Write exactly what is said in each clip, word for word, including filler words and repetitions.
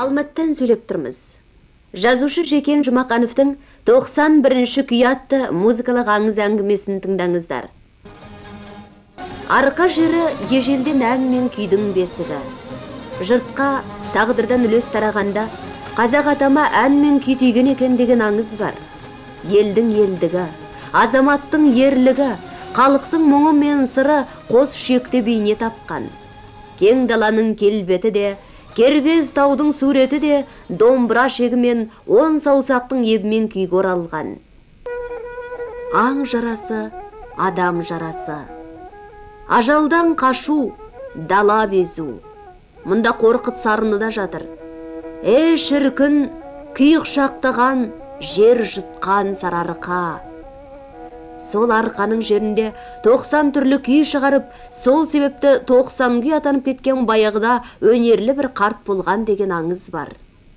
Алматтан сөйлеп тұрмыз. Жазушы Жекен Жұмақановтың тоқсан бірінші күй атты музыкалық аңыз әңгімесін тыңдаңыздар. Арқа жері ежелден ән мен күйдің бесігі. Жұртқа тағдырдан үлес тарағанда қазақ атама ән мен күй түйген екен деген аңыз бар. Елдің елдігі, азаматтың ерлігі, халықтың мұңы мен сыры қос шекте бейне тапқан. Кең даланың келбеті де, кербез таудың суреті де домбыра шегімен он саусақтың ебімен күйге оралған. Аң жарасы, адам жарасы. Ажалдан қашу, дала безу. Мұнда қорқыт сарыны да жатыр. Ей шіркін, күй құшақтаған, жер жұтқан сарарқа. Сол арқаның жерінде тоқсан түрлі күй шығарып, сол себепті тоқсан күй атанып кеткен баяғыда өнерлі бір қарт болған деген аңыз бар.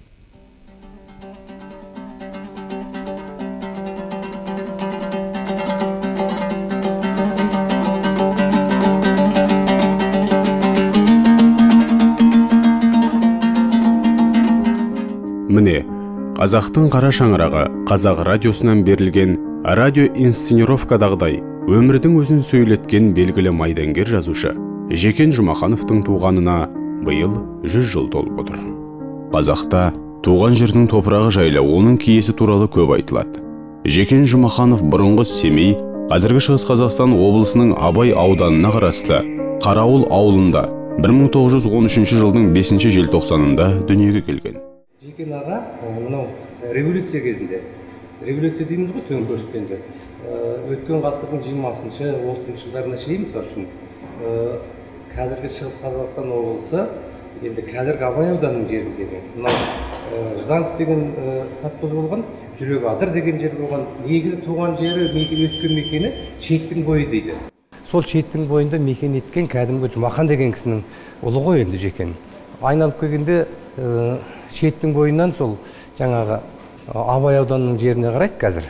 Міне, қазақтың қара шаңырағы қазақ радиосынан берілген радио инсценировкадағыдай өмірдің өзін сөйлеткен белгілі майдангер жазушы Жекен Жұмақановтың туғанына биыл жүз жыл толып отыр. Қазақта туған жердің топырағы жайлы оның киесі туралы көп айтылады. Жекен Жұмақанов бұрынғы Семей, қазіргі Шығыс Қазақстан облысының Абай ауданына қарасты Қарауыл ауылында бір мың тоғыз жүз он үшінші жылдың бесінші желтоқсанында дүниеге келген. Жекен аға мынау революция кезінде, революция дейміз ғой төңкерістенді. Өткен ғасырдың жиырмасыншы отызыншы жылдарына шейін, мысалы үшін қазіргі Шығыс Қазақстан облысы енді қазіргі Абай ауданының жеріндегі. Мынау Жданов деген совхоз болған, Жүрек Адыр деген жер болған. Негізі туған жері, өскен мекені Шеттің бойы дейді. Сол Шеттің бойында мекен еткен кәдімгі Жұмақан деген кісінің ұлы ғой енді Жекен. Айналып келгенде Шеттің бойынан сол жаңағы Абай ауданының жеріне қарайды қазір.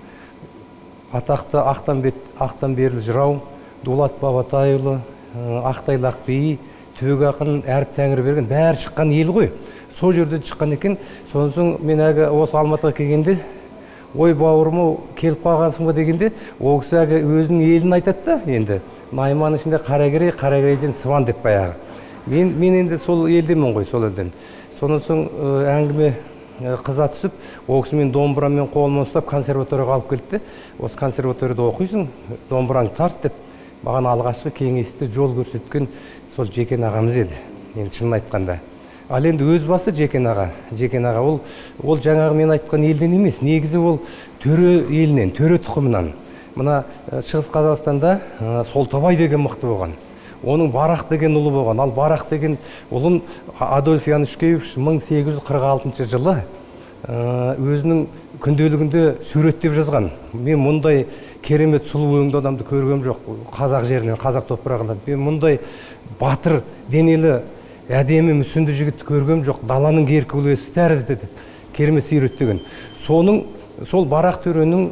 Атақты Ақтан Берлі жырау, Дулат Бабатайұлы, Ақтайлақ би, Төг ақын, әріп тәңірі берген бәрі шыққан ел ғой. Сол жерде шыққан екен. Содан соң мен әгі осы Алматыға келгенде, ой бауырым келіп қалғансың ба дегенде, ол кісі әгі өзінің елін айтады да, енді Найманның ішінде Қарагерей, Қарагерейден Сыван деп баяғы. Мен мен енді сол елдемін ғой, сол елден. Содан соң әңгіме қыза түсіп, ол кісі мен домбырамен қолыма ұстап консерваторияға алып келді. Осы консерваторияда оқисың, домбыраңды тарт деп, маған алғашқы кеңесті жол көрсеткен сол Жекен ағамыз еді. Енді шынын айтқанда. Ал енді өз басы Жекен аға, Жекен аға ол ол жаңағы мен айтқан елден емес, негізі ол төре елінен, төре тұқымынан. Мына Шығыс Қазақстанда Солтабай деген мықты болған. Оның Барақ деген ұлы болған. Ал Барақ деген ұлын Адольф Янушкевич мың сегіз жүз қырық алтыншы жылы өзінің күнделігінде суреттеп жазған. Мен мұндай керемет сұлу өңді адамды көргем жоқ қазақ жерінен, қазақ топырағында. Мен мұндай батыр денелі әдемі мүсінді жігітті көргем жоқ. Даланың геркулесі тәрізді деп керемет суреттеген. Соның сол Барақ төренің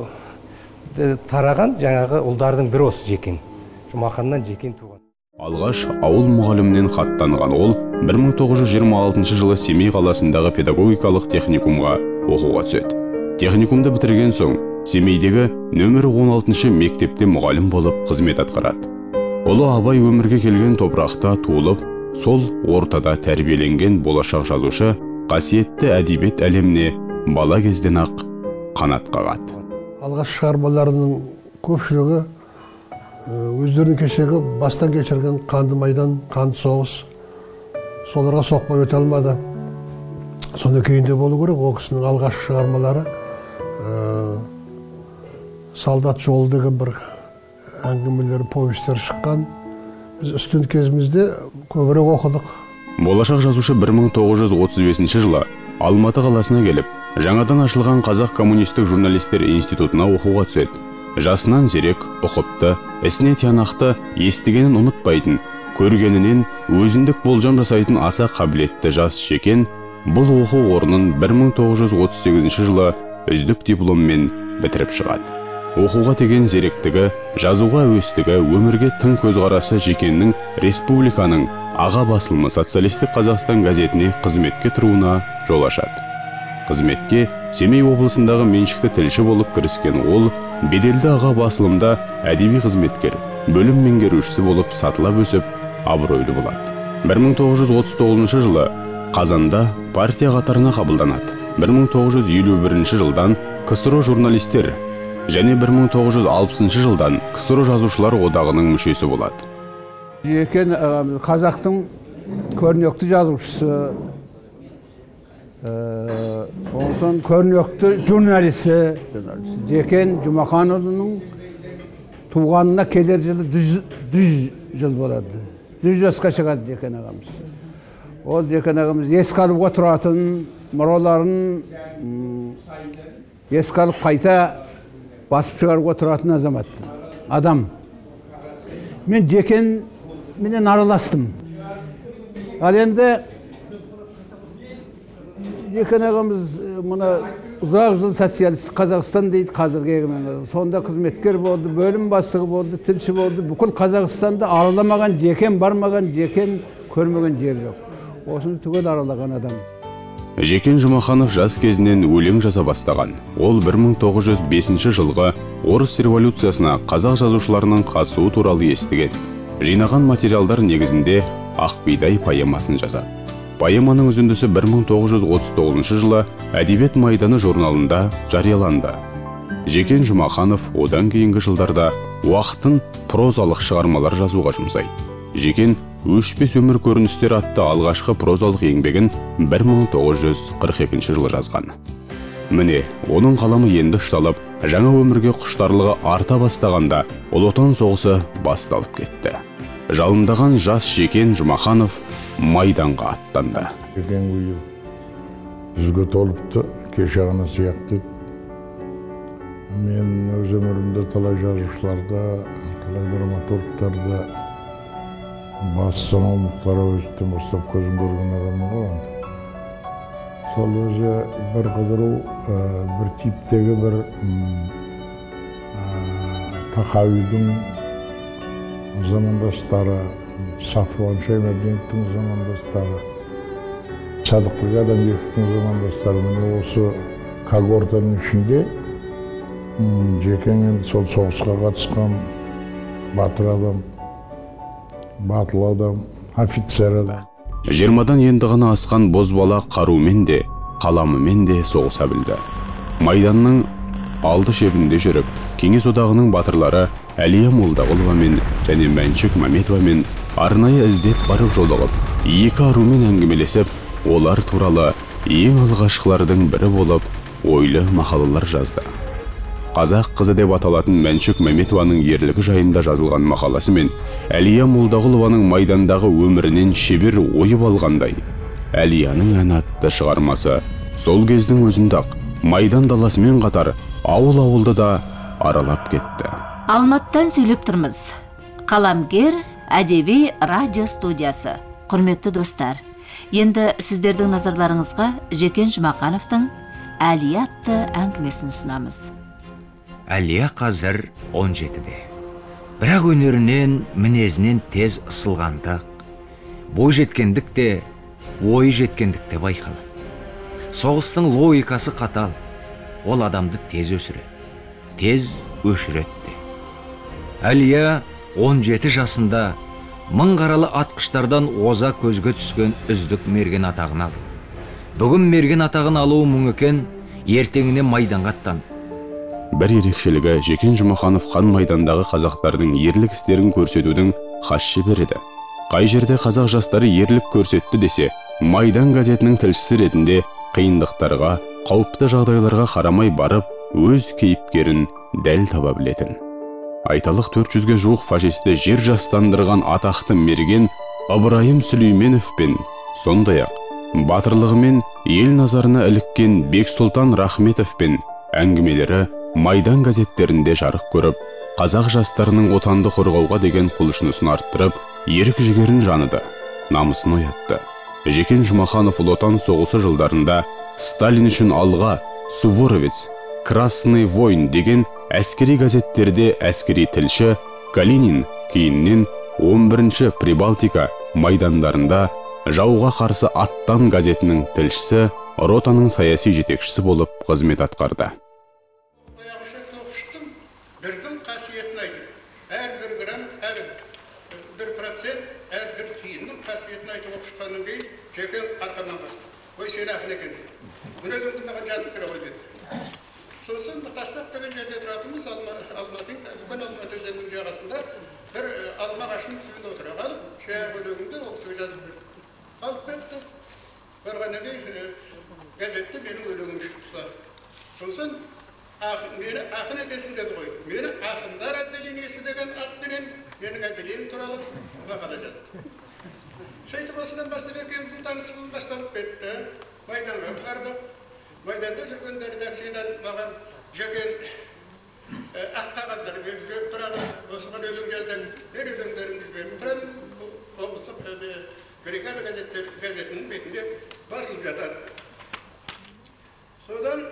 тараған жаңағы ұлдардың бірі осы Жекен. Жұмақаннан Жекен туған. Алғаш ауыл мұғалімнен хат таныған ол бір мың тоғыз жүз жиырма алтыншы жылы Семей қаласындағы педагогикалық техникумға оқуға түседі. Техникумды бітірген соң Семейдегі нөмірі он алтыншы мектепте мұғалім болып қызмет атқарады. Ұлы Абай өмірге келген топырақта туылып, сол ортада тәрбиеленген болашақ жазушы қасиетті әдебиет әлеміне бала кезден ақ қанат қағады. Алғаш шығармаларының көпшілігі өздерінің кешегі бастан кешірген қанды майдан, қанды соғыс, соларға соқпай өте алмады. Соны кейінде болу керек. Ол кісінің алғашқы шығармалары Солдат жолы деген бір әңгімелер, повестер шыққан. Біз студент кезімізде көбірек оқыдық. Болашақ жазушы бір мың тоғыз жүз отыз бесінші жылы Алматы қаласына келіп, жаңадан ашылған Қазақ коммунистік журналистер институтына оқуға түседі. Жасынан зерек, ұқыпты, ісіне тиянақты, естігенін ұмытпайтын, көргенінен өзіндік болжам жасайтын аса қабілетті жас Жекен бұл оқу орнын бір мың тоғыз жүз отыз сегізінші жылы үздік дипломмен бітіріп шығады. Оқуға деген зеректігі, жазуға әуестігі, өмірге тың көзқарасы Жекеннің республиканың аға басылымы Социалистік Қазақстан газетіне қызметке тұруына жол ашады. Қызметке Семей облысындағы меншікті тілші болып кіріскен ол, беделді аға басылымда әдеби қызметкер, бөлім меңгерушісі болып сатылап өсіп, абыройлы болады. бір мың тоғыз жүз отыз тоғызыншы жылы қазанда партия қатарына қабылданады. бір мың тоғыз жүз елу бірінші жылдан КСРО журналистер және бір мың тоғыз жүз алпысыншы жылдан КСРО жазушылар одағының мүшесі болады. Жекен қазақтың көрнекті жазушысы, сосын көрнекті журналисі Жекен Жұмаханұлының туғанына келер жылы жүз жыл болады. жүз жасқа шығады Жекен ағамыз. Ол Жекен ағамыз еске алуға тұратын мұраларын еске алып қайта басып шығаруға тұратын азамат, адам. Мен Жекен менен араластым. Ал енді Жекен ағамыз мұна ұзақ жыл социалистік Қазақстан дейді қазіргі егемен. Сонда қызметкер болды, бөлім бастығы болды, тілші болды. Бүкіл Қазақстанда араламаған Жекен, бармаған Жекен, көрмеген жер жоқ. Осыны түгел аралаған адам. Жекен Жұмаханов жас кезінен өлең жаза бастаған. Ол бір мың тоғыз жүз бесінші жылғы орыс революциясына қазақ жазушыларының қатысуы туралы естіген. Жинаған материалдар негізінде Ақбидай поэмасын жазады. Поэманың үзіндісі бір мың тоғыз жүз отыз тоғызыншы жылы Әдебиет майданы журналында жарияланды. Жекен Жұмаханов одан кейінгі жылдарда уақытын прозалық шығармалар жазуға жұмсайды. Жекен «Өшпес өмір көріністер» атты алғашқы прозалық еңбегін бір мың тоғыз жүз қырық екінші жылы жазған. Міне, оның қаламы енді ұшталып, жаңа өмірге құштарлығы арта бастағанда Ұлы Отан соғысы басталып кетті. Жалындаған жас Жекен Жұмаханов майданға аттанды. Жекен биыл жүзге толыпты, кеше ғана сияқты. Мен өз өмірімде талай жазушыларда, талай драматургтарда бас санаулықтары өстен бастап көзін көрген адамын ғой. Сол өзі бір қыдыру, бір типтегі бір Тахауидің замандастары, Сафуан Шаймерденовтің замандастары, Садықбек Адамбековтің замандастары. Міне осы когортаның ішінде Жекен енді сол соғысқа қатысқан батыр адам, батыл адам, офицер адам. Жиырмадан енді ғана асқан бозбала қарумен де, қаламымен де соғыса білді. Майданның алды шебінде жүріп, Кеңес одағының батырлары Әлия Молдағұловамен және Мәншүк Мәметовамен арнайы іздеп барып жолығып, екі арумен әңгімелесіп, олар туралы ең алғашқылардың бірі болып, ойлы мақалалар жазды. Қазақ қызы деп аталатын Мәншүк Мәметованың ерлігі жайында жазылған мақаласы мен Әлия Молдағұлованың майдандағы өмірінен шебер ойып алғандай, Әлияның ән атты шығармасы сол кездің өзінде-ақ майдан даласымен қатар ауыл-ауылды да аралап кетті. Алматтан сөйлеп тұрмыз. Қаламгер әдеби радио студиясы. Құрметті достар, енді сіздердің назарларыңызға Жекен Жұмахановтың Әлия атты әңгімесін ұсынамыз. Әлия қазір он жетіде. Бірақ өнерінен, мінезінен тез ысылғандық, бой жеткендік те, ойы жеткендік те байқалады. Соғыстың логикасы қатал, ол адамды тез өсіреді, тез өшіретті. Әлия он жеті жасында мың қаралы атқыштардан оза көзге түскен үздік мерген атағын алды. Бүгін мерген атағын алуы мұң екен, ертеңіне майданға аттанды. Бір ерекшелігі Жекен Жұмаханов қан майдандағы қазақтардың ерлік істерін көрсетудің хас шебері. Қай жерде қазақ жастары ерлік көрсетті десе, Майдан газетінің тілшісі ретінде қиындықтарға, қауіпті жағдайларға қарамай барып, өз кейіпкерін дәл таба білетін. Айталық төрт жүзге жуық фашисті жер жастандырған атақты мерген Ыбырайым Сүлейменов пен сондай-ақ батырлығымен ел назарына іліккен Бексұлтан Рахметов пен әңгімелері Майдан газеттерінде жарық көріп, қазақ жастарының отанды қорғауға деген құлшынысын арттырып, ерік жігерін жаныды, намысын оятты. Жекен Жұмаханов Ұлы Отан соғысы жылдарында Сталин үшін алға, Суворовец, Красный войн деген әскери газеттерде әскери тілші, Калинин кейіннен он бірінші Прибалтика, майдандарында жауға қарсы аттан газетінің тілшісі, ротаның саяси жетекшісі болып қызмет атқарды. Бірдің қасиетін айтып, әрбір грамм, әрбір процент, әрбір тиынның қасиетін айтып оқышқаннан кейін, жеке арқамнан басты. Ой, сен ақын екенсің. Мына күнді маған жазып тұра ғой деді. Сосын Тастақ деген жерде тұратынбыз, Алматың, үлкен Алматы өзенінің жағасында бір алма ағашының түбінде отыра қалып, шаяқ өлеңімді ол кісіге жазып берді. Алып кетті. Барғаннан кейін газетте менің өлеңім шықты. Сосын мені ақын екенсің деді ғой. Мені ақындар отделениесі деген атпенен менің отделением туралы мақала жазды. Сөйтіп осыдан бастап екеуміздің танысуымыз басталып кетті. Майданға бардық. Майданда жүргендерді сенен маған жекен ақ қағаздар беріп тұрады. Осыған өлең жаздан бір өлеңдеріңіз беріп тұрады. Облыстық бригада газетінің бетінде басылып жатады. Содан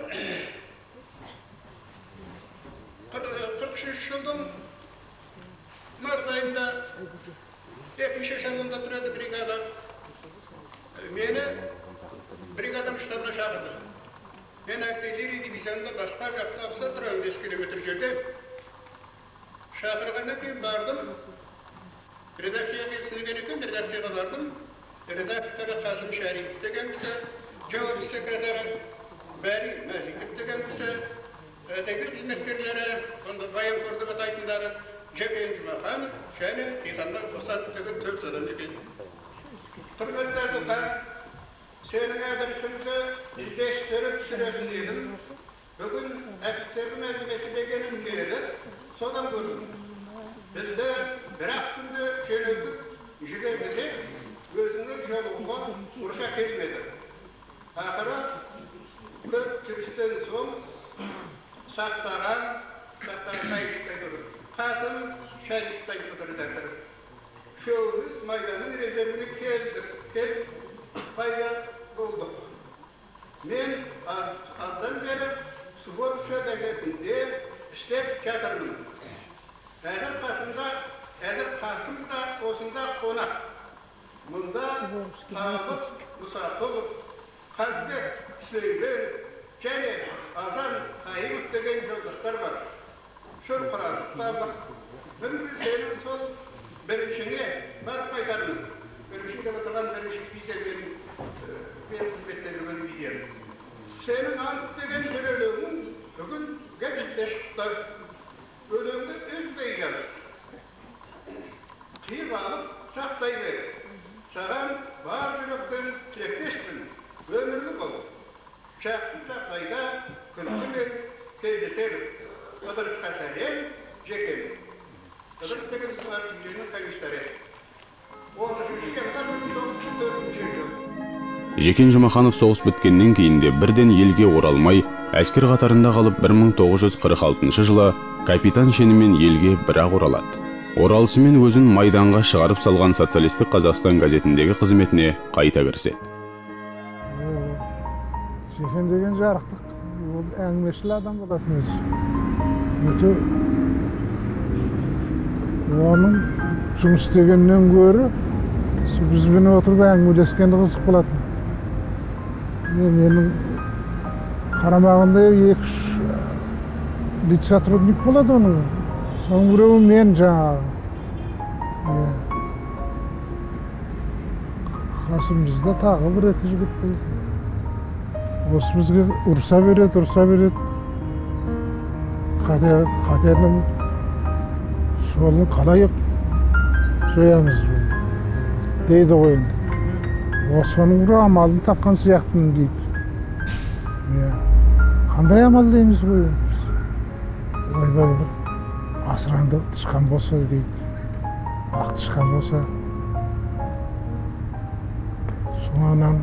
қырық үшінші жылдың март айында екінші шағында тұрады бригада. Мені бригадам штабына шақырды. Мен артиллерия дивизионында басқа жақта алса тұрамын бес километр жерде. Шақырғаннан кейін бардым. Редакцияға келсінген екен, редакцияға бардым. Редакторы Қасым Шәрипов деген кісі, жауапты секретары Бәри Мәзиков деген кісі, әдеби қызметкерлері, онда Баянқорды атайтындары Жекен Жұмаханов және Тиханбай Қосанов деген төрт адам екен. Құрметті Әзілхан, сенің әдірісіңді іздестіріп түсіретін едім. Бүгін офицердің әңгімесі дегенім келеді, содан көрдім. Бізді бір-ақ күнде жөнелтіп жіберді де өзінің жолуға ұрша келмеді. Ақыры көп жүрістен соң сақтаған, сақтаған қайыштай тұрып, Қасым Шәриптай тұрып. Шөуіміз майданның резервіне келдік, келіп пайда болдық. Мен аздан бері Суворовша газетінде істеп жатырмын. Әдір Қасымда, әдір Қасымда осында қонақ. Мұнда Тағып, Мұсақұлов, Қазбек, Сүлеймен және Азан Қайымов деген жолдастар бар. Шөл құрасып қалдық. Бүгінгі сенің сол біріншіңе барып қайтармыз. Біріншіңде отырған бірінші бейсенбенің мен қызметтерді бөліп жиеміз. Сенің ант деген бір өлеңің бүгін газетте шықты. Өлеңді үзбей жаз. Қиып алып сақтай бер. Саған бар жүректен тілектеспін. Өмірлі бол. Шақты жағдайда күлкімен кездесеміз. Ыдырысқа сәлем, Жекен. Ыдырыс деген сұлар жүзінің комиссары. он үшінші январь мың тоғыз жүз төртінші жыл. Жекен Жұмаханов соғыс біткеннен кейінде бірден елге оралмай, әскер қатарында қалып бір мың тоғыз жүз қырық алтыншы жылы капитан шенімен елге бір-ақ оралады. Оралысымен өзін майданға шығарып салған социалистік Қазақстан газетіндегі қызметіне қайта кіріседі. Жекен деген жарықтық, ол әңгімешіл адам болатын өзі. Өте оның жұмыс істегеннен гөрі бізбен отырып әңгімелескенді қызық болатын. Менің қарамағында екі-үш лит сотрудник болады оның. Соның біреуі мен жаңағы. Қасымызда тағы бір екі жігіт болды. Осы бізге ұрса береді, ұрса береді. Қатерлім солын қалай жоямыз дейді ғой енді. Осының бір амалын тапқан сияқтымын дейді. Қандай амал дейміз ғой біз. Ойбай бір асыранды тышқан болса дейді. Ақ тышқан болса. Соңынан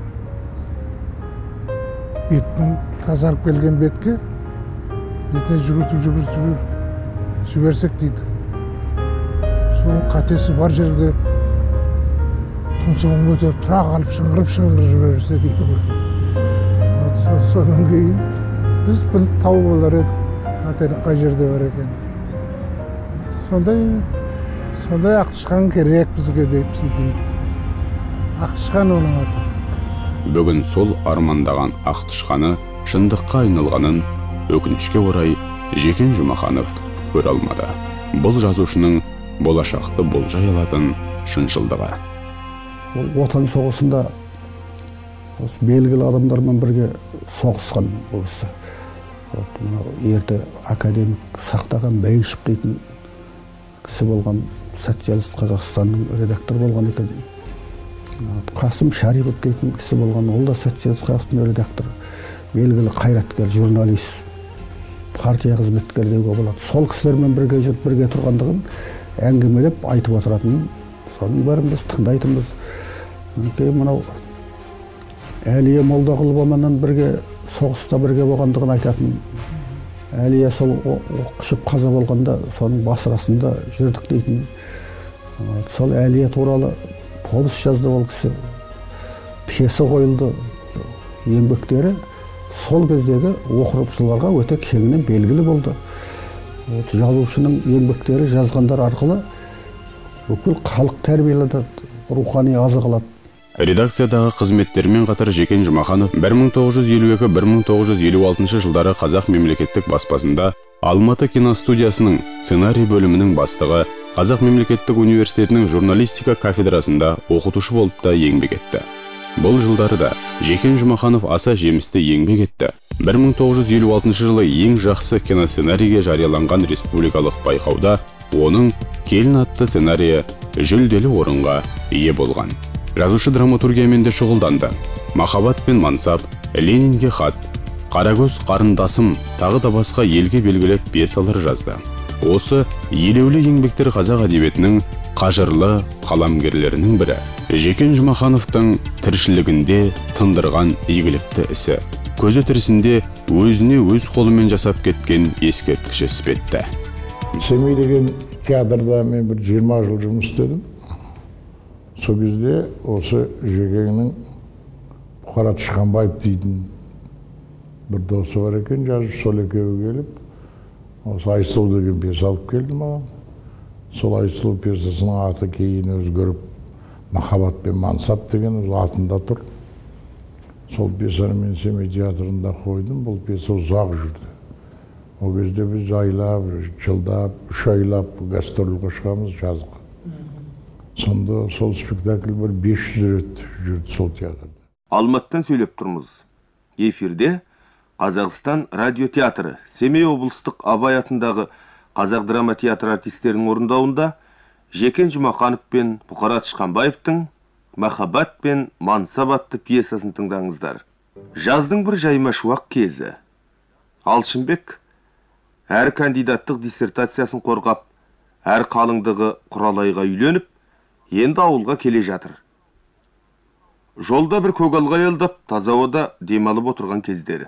беттің тазарып келген бетке бетіне жүгіртіп жүгіртіп жіберсек дейді. Соның қатесі бар жерде тұмсығын көтеріп тұра қалып шыңғырып-шыңғырып жіберсе дейді ғой. Содан кейін біз біліп тауып алар едік, қателік қай жерде бар екен. Сондай ақ тышқан керек бізге дейді. Ақтышқан оның аты. Бүгін сол армандаған Ақтышқаны шындыққа айналғанын өкінішке орай Жекен Жұмаханов көре алмады. Бұл жазушының болашақты болжай алатын шыншылдығы. Отан соғысында белгілі адамдармен бірге соғысқан осы. Ерте академик Сақтаған Бәйішев дейтін кісі болған, социалист Қазақстанның редактор болған екен. Қасым Шарипов дейтін кісі болған, ол да социалист Қазақстанның редактор. Белгілі қайраткер, журналист, партия қызметкер деуге болады. Сол кісілермен бірге жүріп, бірге тұрғандығын әңгімелеп айтып отыратын, соның бәрін біз тыңдайтынбыз. Кейін мынау Әлия Молдағұлованан бірге соғыста бірге болғандығын айтатын. Әлия сол оқшып қаза болғанда соның басы қасында жүрдік дейтін. Сол Әлия туралы повесть жазды ол кісі. Пьеса қойылды. Еңбектері сол кездегі оқырушыларға өте кеңінен белгілі болды. Жазушының еңбектері жазғандар арқылы бүкіл халық тәрбиеледі, рухани азық алады. Редакциядағы қызметтермен қатар Жекен Жұмаханов бір мың тоғыз жүз елу екі - бір мың тоғыз жүз елу алтыншы жылдары Қазақ мемлекеттік баспасында Алматы киностудиясының сценарий бөлімінің бастығы, Қазақ мемлекеттік университетінің журналистика кафедрасында оқытушы болып та еңбек етті. Бұл жылдары да Жекен Жұмаханов аса жемісті еңбек етті. бір мың тоғыз жүз елу алтыншы жылы ең жақсы киносценарийге жарияланған республикалық байқауда оның Келін атты сценарийі жүлделі орынға ие болған. Жазушы драматургиямен де шұғылданды. Махаббат пен мансап, Ленинге хат, Қарагөз қарындасым тағы да басқа елге белгілі пьесалар жазды. Осы елеулі еңбектер қазақ әдебиетінің қажырлы қаламгерлерінің бірі. Жекен Жұмахановтың тіршілігінде тындырған игілікті ісі, көзі тірісінде өзіне өз қолымен жасап кеткен ескерткіш іспетті. Семей деген театрда мен бір жиырма жыл жұмыс істедім. Сол кезде осы Жекеннің Бұқарат Шықанбаев дейтін бір досы бар екен, жазушы, сол екеуі келіп, осы Айсұлу деген пьеса алып келді маған. Сол Айсұлу пьесасының аты кейін өзгеріп, Махаббат пен мансап деген атында тұр. Сол пьесаны мен Семей театрында қойдым, бұл пьеса ұзақ жүрді. Ол кезде біз айлап, жылдап, үш айлап гастрольге шығамыз жазға. Сонда сол спектакль бір бес жүз рет жүрді сол театрда. Алматыдан сөйлеп тұрмыз. Эфирде Қазақстан радио театры Семей облыстық Абай атындағы Қазақ драма театры артистерінің орындауында Жекен Жұмаханов пен Бұқарат Шықанбаевтың Махаббат пен мансап атты пьесасын тыңдаңыздар. Жаздың бір жаймашуақ кезі. Алшынбек әр кандидаттық диссертациясын қорғап, әр қалыңдығы Құралайға үйленіп, енді ауылға келе жатыр. Жолда бір көгалға аялдап, таза ауада демалып отырған кездері.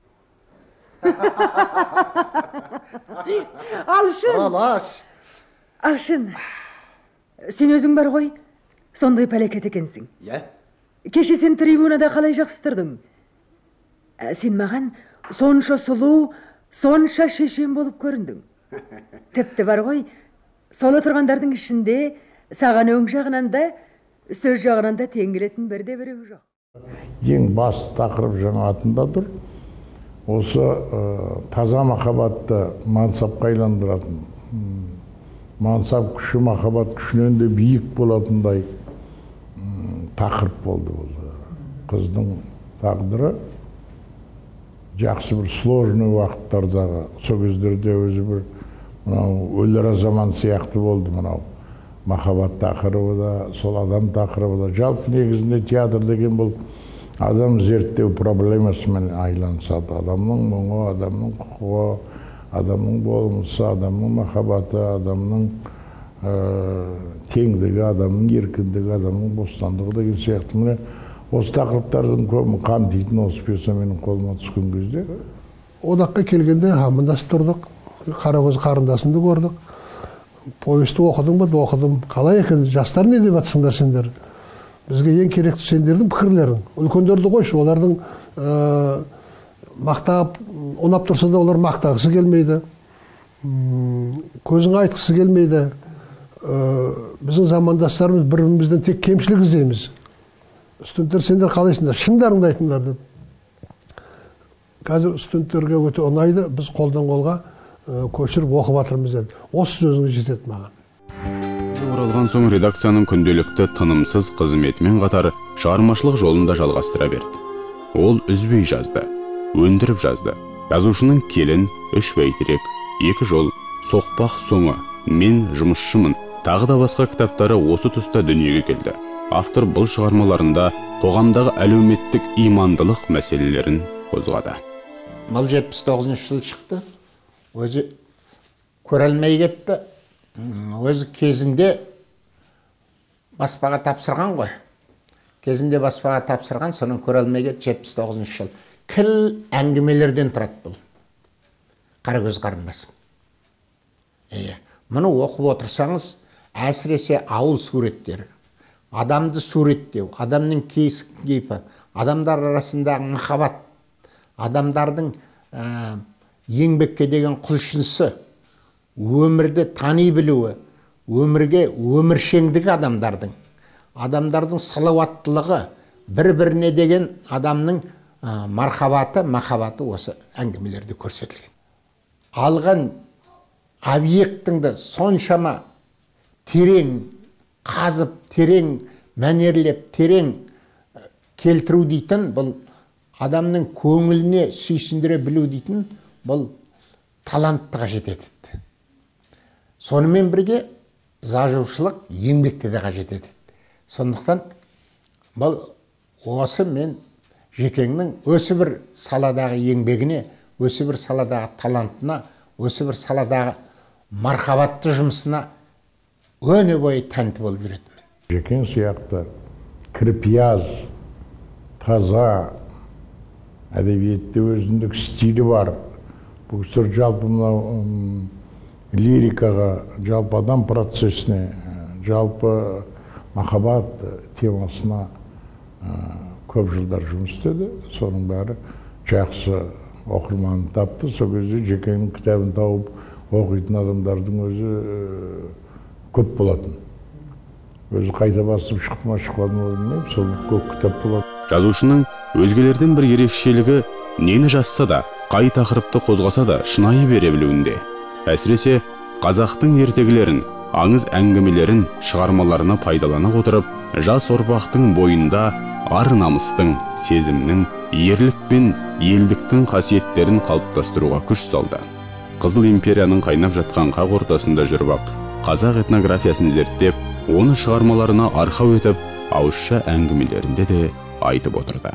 Алшын! Алшын, сен өзің бар ғой, сондай пәлекет екенсің. Кеше сен трибунада қалай жақсыстырдың? Сен маған сонша сұлу, сонша шешен болып көріндің. Тіпті бар ғой, сол отырғандардың ішінде саған өң жағынан да, сөз жағынан да теңгелетін бірде біреу жоқ. Ең бас тақырып жаңа атында тұр. Осы таза махаббатты мансапқа айландыратын, мансап күші махаббат күшінен де биік болатындай тақырып болды болды. Қыздың тағдыры жақсы бір сложный уақыттардағы, сол кездерде өзі бір өлер заман сияқты болды мынау. Махаббат тақырыбы да, сол адам тақырыбы да. Жалпы негізінде театр деген бұл адам зерттеу проблемасымен айланысады. Адамның мұңы, адамның құқығы, адамның болмысы, адамның махаббаты, адамның теңдігі, адамның еркіндігі, адамның бостандығы деген сияқты. Міне осы тақырыптардың көбін қамтитын осы пьеса менің қолыма түскен кезде. Одаққа келгенде амандасып тұрдық, Қарагөз қарындасымды көрдік. Повесті оқыдың ба, оқыдым. Қалай екен, жастар не деп атсыңдар сендер? Бізге ең керекті сендердің пікірлерің. Үлкендерді қойшы, олардың мақтап, ұнап тұрса да олар мақтағысы келмейді. Көзің айтқысы келмейді. Біздің замандастарымыз бірімізден тек кемшілік іздейміз. студенттер сендер қалайсыңдар, шындарыңды айтыңдар деп. Қазір студенттерге өте ұнайды, біз қолдан қолға көшіріп оқып жатырмыз деді. Осы сөзіңіз жетеді маған. Оралған соң редакцияның күнделікті тынымсыз қызметімен қатар шығармашылық жолында жалғастыра берді. Ол үзбей жазды, өндіріп жазды. Жазушының келін, үш бәйтерек, екі жол, соқпақ соңы, мен жұмысшымын, тағы да басқа кітаптары осы тұста дүниеге келді. Автор бұл шығармаларында қоғамдағы әлеуметтік имандылық мәселелерін қозғады. Бұл жетпіс тоғызыншы жыл шықты. Өзі көрелмей кетті. Өзі кезінде баспаға тапсырған ғой. Кезінде баспаға тапсырған, соның көрелмей кетті жетпіс тоғызыншы жыл. Кіл әңгімелерден тұрады бұл. Қарагөз қарындасым. Мұны оқып отырсаңыз, әсіресе ауыл суреттері, адамды суреттеу, адамның кейпі, адамдар арасындағы махаббат, адамдардың еңбекке деген құлшынысы, өмірді тани білуі, өмірге өміршеңдігі адамдардың, адамдардың салауаттылығы, бір-біріне деген адамның мархабаты, махаббаты осы әңгімелерде көрсетілген. Алған объектіңді соншама терең қазып, терең мәнерлеп, терең келтіру дейтін, бұл адамның көңіліне сүйсіндіре білу дейтін, бұл таланттыға жетеді. Сонымен бірге жазушылық еңбекте де қажет етеді. Сондықтан бұл осы мен Жекеңнің өсі бір саладағы еңбегіне, өсі бір саладағы талантына, өсі бір саладағы мархабатты жұмысына өне бойы тәнті болып жүреді. Жекең сияқты кірпияз, таза, әдебиетте өзіндік стилі бар. Бұл кісілер жалпы мынау лирикаға, жалпы адам процесіне, жалпы махаббат темасына көп жылдар жұмыс істеді. Соның бәрі жақсы оқырманын тапты. Сол кезде Жекеңнің кітабын тауып оқитын адамдардың өзі көп болатын. Өзі қайта басып шықты ма шықпады ма білмеймін, сол көп кітап болады. Жазушының өзгелерден бір ерекшелігі нені жазса да, қай тақырыпты қозғаса да шынайы бере білуінде. Әсіресе қазақтың ертегілерін, аңыз әңгімелерін шығармаларына пайдалана отырып, жас ұрпақтың бойында ар намыстың, сезімнің, ерлік пен елдіктің қасиеттерін қалыптастыруға күш салды. Қызыл империяның қайнап жатқан қақ ортасында жүріп ап, қазақ этнографиясын зерттеп, оны шығармаларына арқау етіп, ауызша әңгімелерінде де айтып отырды.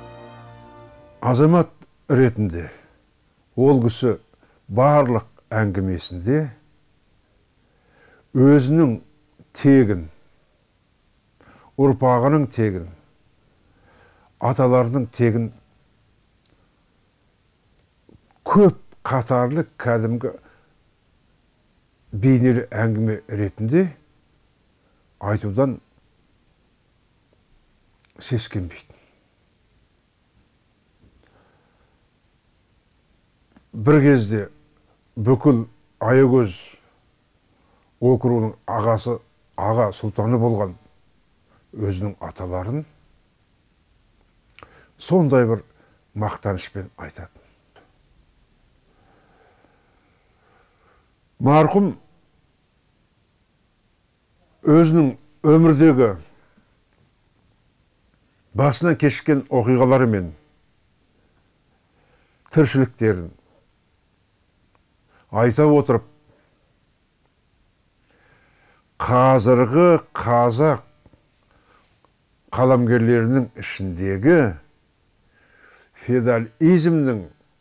Азамат ретінде ол кісі барлық әңгімесінде өзінің тегін, ұрпағының тегін, аталарының тегін көп қатарлы кәдімгі бейнелі әңгіме ретінде айтудан сескенбейді. Бір кезде бүкіл Аягөз округының ағасы, аға сұлтаны болған өзінің аталарын сондай бір мақтанышпен айтады. Марқұм өзінің өмірдегі басынан кешкен оқиғалары мен тіршіліктерін айта отырып, қазіргі қазақ қаламгерлерінің ішіндегі феодализмнің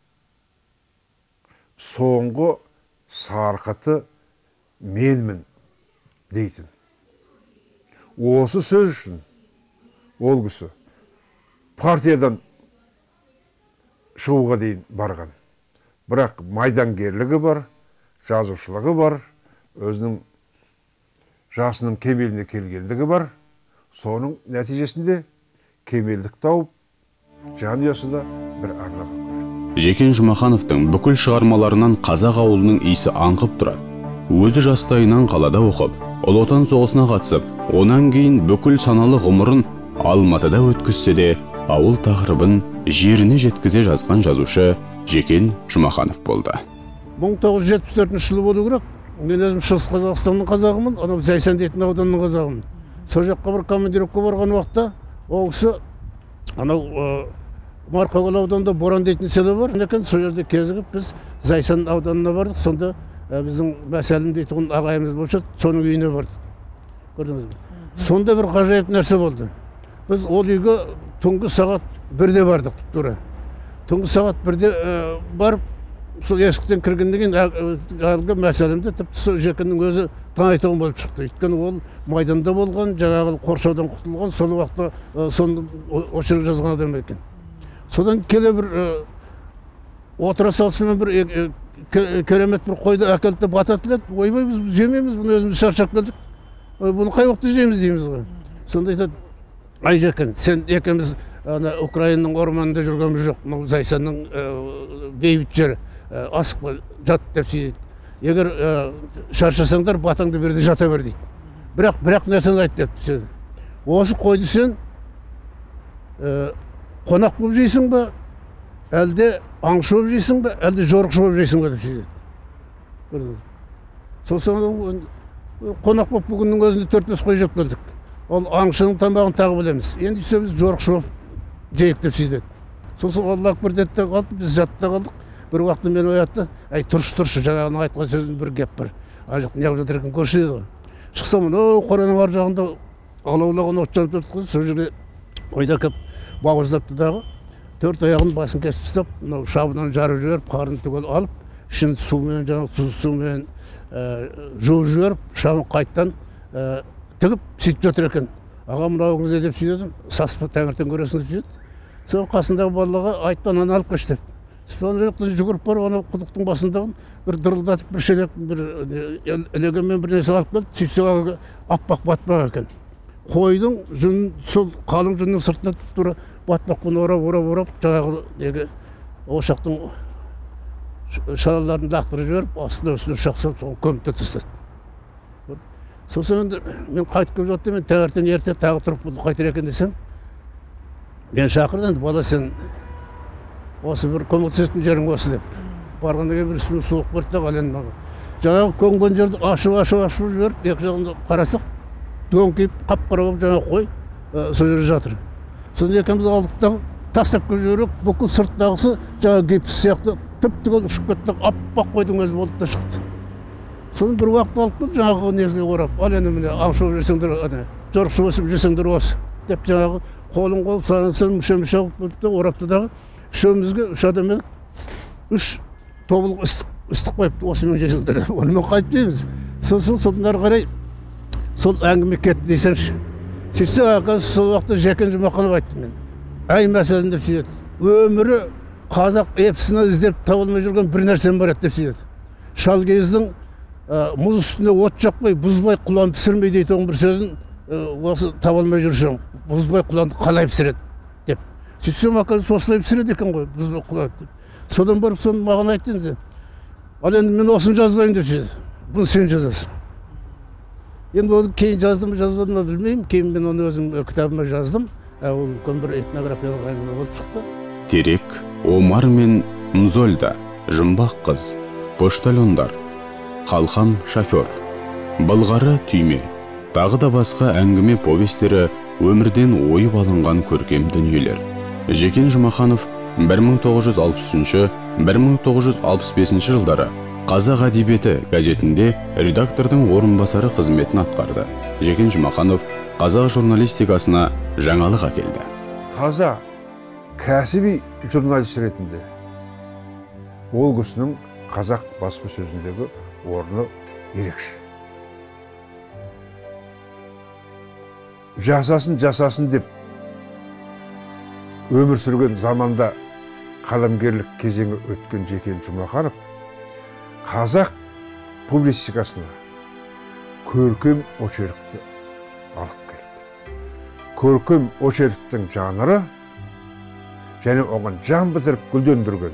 соңғы сарқыты менмін дейтін. Осы сөз үшін ол кісі партиядан шығуға дейін барған. Бірақ майдангерлігі бар, жазушылығы бар, өзінің жасының кемеліне келгендігі бар. Соның нәтижесінде кемелдік тауып, жанұясында бір арнаға көшті. Жекен Жұмахановтың бүкіл шығармаларынан қазақ ауылының иісі аңқып тұрады. Өзі жастайынан қалада оқып, Ұлы Отан соғысына қатысып, онан кейін бүкіл саналы ғұмырын Алматыда өткізсе де ауыл тақырыбын жеріне жеткізе жазған жазушы Жекен Жұмаханов болды. мың тоғыз жүз жетпіс төртінші жылы болу керек. Мен өзім Шығыс Қазақстанның қазағымын, анау Зайсан дейтін ауданның қазағымын. Сол жаққа бір командировка барған уақытта ол кісі анау Марқакөл ауданында Боран дейтін село бар екен, сол жерде кезігіп біз Зайсан ауданына бардық. Сонда біздің Мәсәлім дейтін ағайымыз болса, соның үйіне бардық. Көрдіңіз бе? Сонда бір ғажайып нәрсе болды. Біз ол үйге түнгі сағат бірде бардық тура. Түнгі сағат бірде барып, сол есіктен кіргеннен кейін әлгі Мәсәлімді тіпті сол Жекеннің өзі таңайтуын болып шықты. Өйткені ол майданда болған, жаңағы қоршаудан құтылған, сол уақытта соны очерк жазған адам екен. Содан келе бір отыра салысымен бір керемет бір қойды әкелді бататылады. Ойбай, біз жемейміз, бұны өзіміз шаршап келдік. Бұны қай уақытта жейміз дейміз ғой. Сонда айтады, ай Жекен, сен екеуміз Украинаның орманында жүргеніміз жоқ, мынау Зайсанның бейбіт жері, асықпа, жат деп сөйлейді. Егер шаршасаңдар, батаңды берді жата бер дейді. Бірақ бірақ нәрсені айт деп сөйледі. Осы қойды сен қонақ болып жейсің ба, әлде аңшы болып жейсің ба, әлде жорықшы болып жейсің ба деп сөйледі. Сосын қонақ болып бүгіннің өзінде төрт бес қой жеп келдік. Ол аңшының тамағын тағы білеміз. Енді біз жорықшы болып жейік деп сөйледі. Сосын Аллах Акбар деді де қалды, біз жатта қалдық. Бір уақытта мен оятты, әй тұршы тұршы, жаңағының айтқан сөзінің бір кеп бір. Ай жақ неғып жатыр екен көрші деді ғой. Шықсам, о қораның ар жағында алаулаған от жанып тұрды ғой, сол жерде қойда кеп бауыздапты дағы. Төрт аяғын басын кесіп тастап, мынау шабынан жарып жіберіп, қарын түгел алып, ішін сумен, жаңағы тұз сумен жуып жіберіп, шамын қайттан тігіп сөйтіп жатыр екен. Аға мынауыңыз не деп сөйледім, саспа таңертең көресің деп сөйледі. Соның қасындағы балаға айтты, ананы алып кеш деп. Соны жақтан жүгіріп барып, ана құдықтың басындағын бір дырылдатып, бір шелек, бір ілегенмен бір нәрсе алып келді, сөйтсе аппақ батпақ екен. Қойдың жүнін, сол қалың жүннің сыртына тұра батпақпен орап, орап, орап, жаңағы неге ошақтың шалаларын лақтырып жіберіп, астына үстіне шақсап, соны көміпте тастады. Сосын мен қайтып келіп жатты, мен таңертең ерте тағы тұрып бұлды қайтыр екен десем, мен шақырды енді, бала сен осы бір көмектесетін жерің осы деп. Барғанда бір үстіне суық берді қален маған. Жаңағы көңген жерді ашып, ашып, ашып жіберіп, екі жағында қарасақ, дөңкейіп, қап-қара болып жаңағы қой сол жерде жатыр. Сосын екеуміз алдық та тастап келіп жіберіп, бүкіл сырттағысы жаңағы гипс сияқты түп-түгел ұшып кетті, аппақ қойдың өзі болды да шықты. Соны бір уақыт алып келді, жаңағы несіне орап, ал енді міне аңшы болып жүрсеңдер, жорықшы өсіп жүрсеңдер осы деп жаңағы қолын қол санасын мүше-мүше алып орапты дағы. Үшеумізге үш адам едік, үш тобыл ыстық қойыпты, осымен жесіңдер, онымен қайтып дейміз. Сосын содан ары қарай сол әңгіме кетті десеңші. Сөйтсе оказывается сол уақытта Жекен Жұмаханов айтты мен. Әй Мәсәлім деп сөйледі. Өмірі қазақ эпосына іздеп табылмай жүрген бір нәрсем бар еді деп сөйледі. Шалкездің мұз үстіне от жақпай, бұзбай, құлан пісірмей дейтін бір сөзін осы табылмай жүрші, бұзбай құланды қалай пісіреді деп. Сөйтсем оказывается осылай пісіреді екен ғой, бұзбай құланды деп. Содан барып соны маған айтты енді. Ал енді мен осыны жазбаймын деп сөйледі. Бұны сен жазасың. Енді оны кейін жаздым ба жазбадым ба білмеймін. Кейін мен оны өзім кітабыма жаздым. Ол үлкен бір этнографиялық әңгіме болып шықты. Терек, Омар мен Мзольда, Жұмбақ қыз, Поштальондар, Қалқам шофер, Былғары түйме, тағы да басқа әңгіме повестері өмірден ойып алынған көркем дүниелер. Жекен Жұмаханов бір мың тоғыз жүз алпыс үшінші - бір мың тоғыз жүз алпыс бесінші жылдары Қазақ әдебиеті газетінде редактордың орынбасары қызметін атқарды. Жекен Жұмаханов қазақ журналистикасына жаңалық әкелді. Қазақ кәсіби журналист ретінде ол кісінің қазақ баспасөзіндегі орны ерекше. Жасасын жасасын деп өмір сүрген заманда қаламгерлік кезеңі өткен Жекен Жұмаханов қазақ публицистикасына көркем очеркті алып келді. Көркем очерктің жанры және оған жан бітіріп гүлдендірген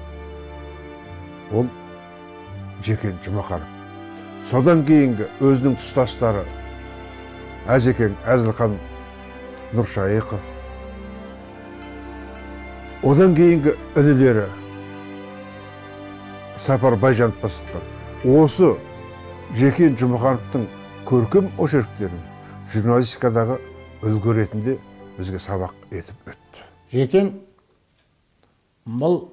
ол Жекен Жұмаханов. Содан кейінгі өзінің тұстастары Әзекең, Әзілхан Нұршайықов, одан кейінгі інілері Сапар Байжанов-Бастықтар осы Жекен Жұмахановтың көркем очерктерін журналистикадағы үлгі ретінде бізге сабақ етіп өтті. Жекен бұл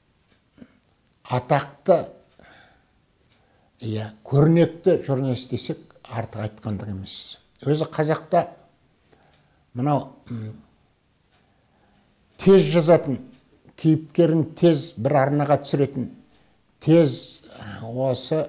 атақты, иә, көрнекті журналист десек артық айтқандық емес. Өзі қазақта мынау тез жазатын, кейіпкерін тез бір арнаға түсіретін, тез осы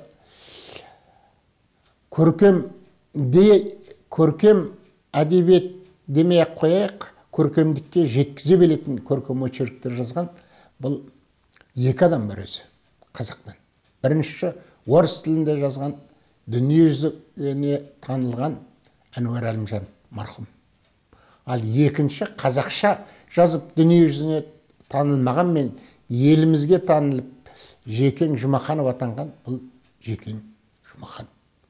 көркем де көркем әдебиет демей-ақ қояйық, көркемдікке жеткізе білетін көркем очерктер жазған бұл екі адам бар өзі қазақтан. Бірінші орыс тілінде жазған, дүниежүзіне танылған Әнуар Әлімжан марқұм. Ал екінші қазақша жазып дүниежүзіне танылмаған мен елімізге танылып Жекен Жұмаханов атанған бұл Жекен Жұмаханов.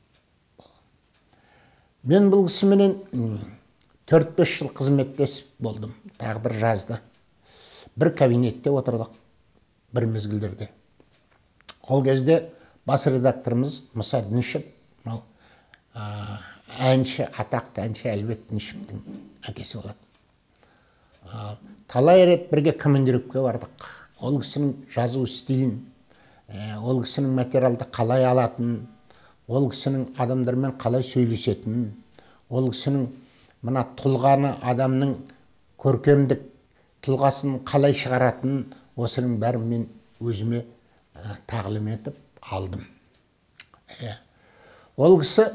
Мен бұл кісіменен төрт бес жыл қызметтесіп болдым, тағдыр жазды. Бір кабинетте отырдық, бір мезгілдерде. Ол кезде бас редакторымыз Мұса Дінішев, әнші, атақты әнші Әлбет Дінішевтің әкесі болады. Талай рет бірге командировкаға бардық. Ол кісінің жазу стилін, ол кісінің материалды қалай алатын, ол кісінің адамдармен қалай сөйлесетін, ол кісінің мына тұлғаны адамның көркемдік тұлғасын қалай шығаратын, осының бәрін мен өзіме тағлім етіп алдым. Ол кісі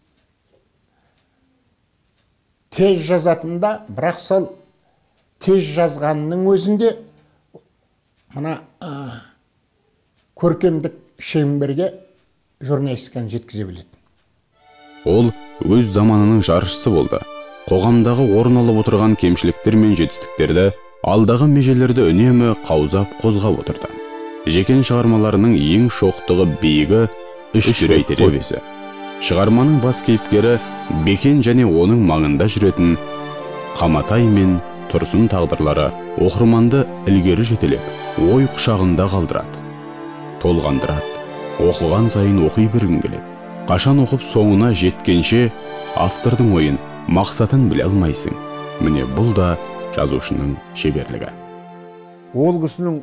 тез жазатында, бірақ сол тез жазғанның өзінде мына көркемдік шеңберге журналистиканы жеткізе біледі. Ол өз заманының жаршысы болды. Қоғамдағы орын алып отырған кемшіліктер мен жетістіктерді, алдағы межелерді үнемі қаузап қозғап отырды. Жекен шығармаларының ең шоқтығы биігі үш дүрей повесі. Шығарманың бас кейіпкері Бекен және оның маңында жүретін Қаматай мен Тұрсын тағдырлары оқырманды ілгері жетелеп, ой құшағында қалдырады, толғандырады. Оқыған сайын оқи бергің келеді. Қашан оқып соңына жеткенше автордың ойын, мақсатын біле алмайсың. Міне бұл да жазушының шеберлігі. Ол кісінің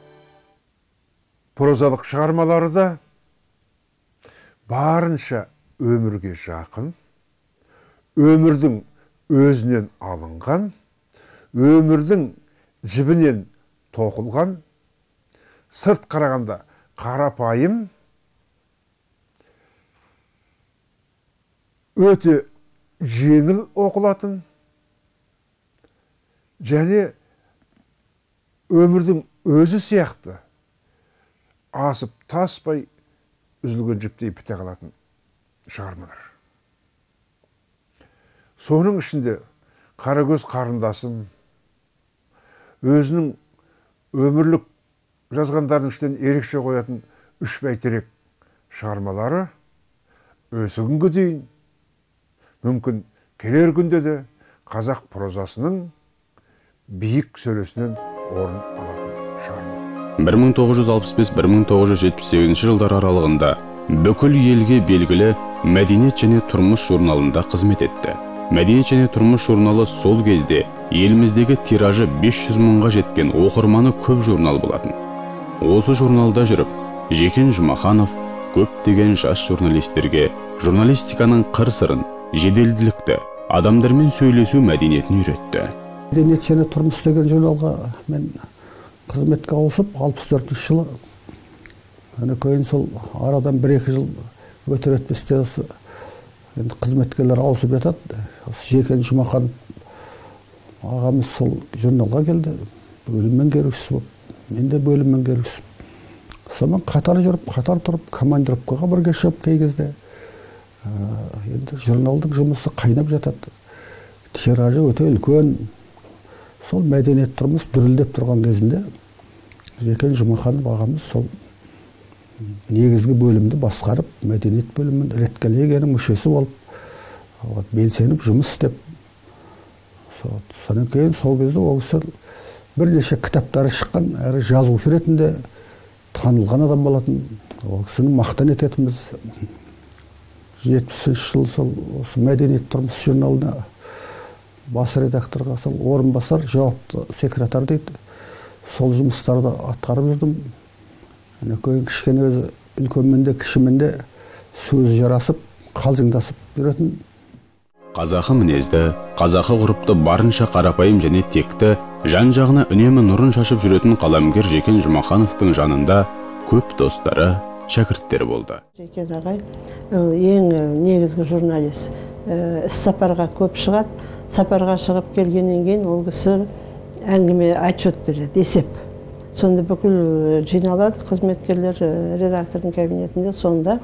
прозалық шығармалары да барынша өмірге жақын, өмірдің өзінен алынған, өмірдің жібінен тоқылған, сырт қарағанда қарапайым, өте жеңіл оқылатын, және өмірдің өзі сияқты асып таспай үзілген жіптей біте қалатын шығармалар. Соның ішінде Қарагөз қарындасым, өзінің өмірлік жазғандардың ішінен ерекше қоятын үш бәйтерек шығармалары осы күнге дейін, мүмкін келер күнде де қазақ прозасының биік сөресінен орын алатын шығарма. бір мың тоғыз жүз алпыс бес - бір мың тоғыз жүз жетпіс сегізінші жылдар аралығында бүкіл елге белгілі Мәдениет және тұрмыс журналында қызмет етті. Мәдениет және тұрмыс журналы сол кезде еліміздегі тиражы бес жүз мыңға жеткен оқырманы көп журнал болатын. Осы журналда жүріп, Жекен Жұмаханов көптеген жас журналистерге журналистиканың қыр-сырын, жеделділікті, адамдармен сөйлесу мәдениетін үйретті. Мәдениет және тұрмыс деген журналға мен қызметке ауысып, алпыс төртінші жылы, ана кейін сол арадан бір-екі жыл өтер өтпесте осы енді қызметкерлер ауысып жатады. Жекен Жұмаханов ағамыз сол журналға келді, бөлім меңгерушісі болып, мен де бөлім меңгерушісі. Сонымен қатар жүріп, қатар тұрып, командировкаға бірге шығып кей кезде. Енді журналдың жұмысы қайнап жатады. Тиражы өте үлкен. Сол мәдениет тұрмыс дүрілдеп тұрған кезінде Жекен Жұмаханов ағамыз сол негізгі бөлімді басқарып, мәдениет бөлімінің редколлегияның мүшесі болып, белсеніп жұмыс істеп, Содан кейін сол кезде ол кісі бірнеше кітаптары шыққан, әрі жазушы ретінде танылған адам болатын. Ол кісіні мақтан ететінбіз. жетпісінші жыл сол осы мәдениет тұрмыс журналына бас редакторға сол орынбасар, жауапты секретар дейді. Сол жұмыстарды атқарып жүрдім. Көйін кішкене өзі үлкенменде, кішіменде сөз жарасып, қалжыңдасып жүретін. Қазақы мінезді, қазақы ғұрыпты барынша қарапайым және текті, жан-жағына үнемі нұрын шашып жүретін қаламгер Жекен Жұмахановтың жанында көп достары, шәкірттері болды. Жекен ағай ең негізгі журналист. Іс сапарға көп шығады. Сапарға шығып келгеннен кейін ол кісі әңгіме отчет береді, есеп. Сонда бүкіл жиналады қызметкерлер редактордың кабинетінде. Сонда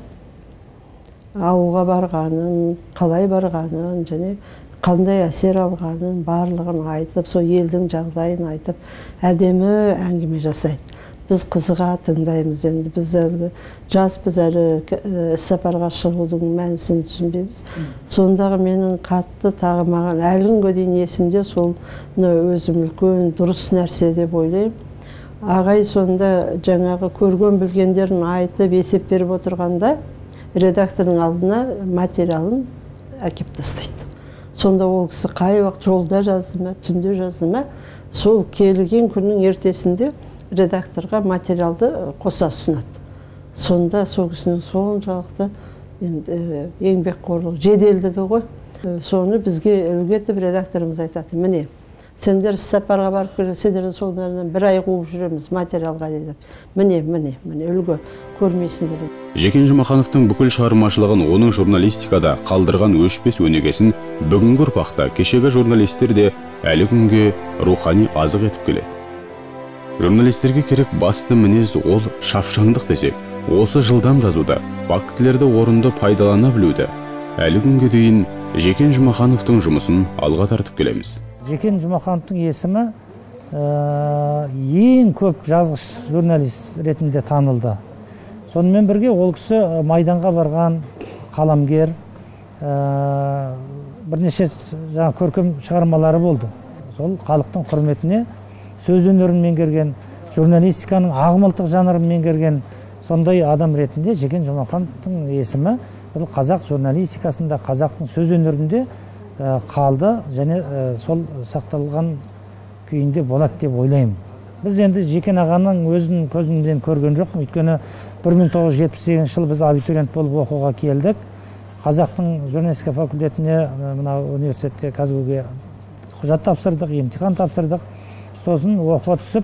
ауылға барғанын, қалай барғанын, және қандай әсер алғанын барлығын айтып, сол елдің жағдайын айтып, әдемі әңгіме жасайды. Біз қызыға тыңдаймыз. Енді біз әлі жаспыз, әлі іс-сапарға шығудың мәнісін түсінбейміз. Сондағы менің қатты тағы маған әлі күнге дейін есімде, сол өзім үлкен дұрыс нәрсе деп ойлаймын. Ағай сонда жаңағы көрген білгендерін айтып, есеп беріп отырғанда редактордың алдына материалын әкеп тастайды. Сонда ол кісі қай уақыт жолда жазды ма, түнде жазды ма, сол келген күннің ертесінде редакторға материалды қоса ұсынады. Сонда сол кісінің соншалықты еңбекқорлығы, жеделдігі ғой. Соны бізге үлгі етіп редакторымыз айтады: міне, сендер іс-сапарға барып келген, сендердің соңдарынан бір ай қуып жүреміз материалға дейді. Міне, міне, міне үлгі көрмейсіңдер. Жекен Жұмахановтың бүкіл шығармашылығын, оның журналистикада қалдырған өшпес өнегесін бүгінгі ұрпақта кешегі журналистер де әлі күнге рухани азық етіп келеді. Журналистерге керек басты мінез ол шапшаңдық десек, осы жылдам жазуда фактілерді орынды пайдалана білуді әлі күнге дейін Жекен Жұмахановтың жұмысын алға тартып келеміз. Жекен Жұмахановтың есімі ең көп жазғыш журналист ретінде танылды. Сонымен бірге ол кісі майданға барған қаламгер, бірнеше жаңа көркем шығармалары болды. Сол халықтың құрметіне сөз өнерін меңгерген, журналистиканың ағымылтық жанрын меңгерген сондай адам ретінде Жекен Жұмахановтың есімі бұл қазақ журналистикасында, қазақтың сөз өнерінде қалды және сол сақталған күйінде болады деп ойлаймын. Біз енді Жекен ағаның өзін көзімден көрген жоқпын, өйткені бір мың тоғыз жүз жетпіс сегізінші жылы біз абитуриент болып оқуға келдік. Қазақтың журналистика факультетіне, мына университетке, казгуге құжат тапсырдық, емтихан тапсырдық. Сосын оқуға түсіп,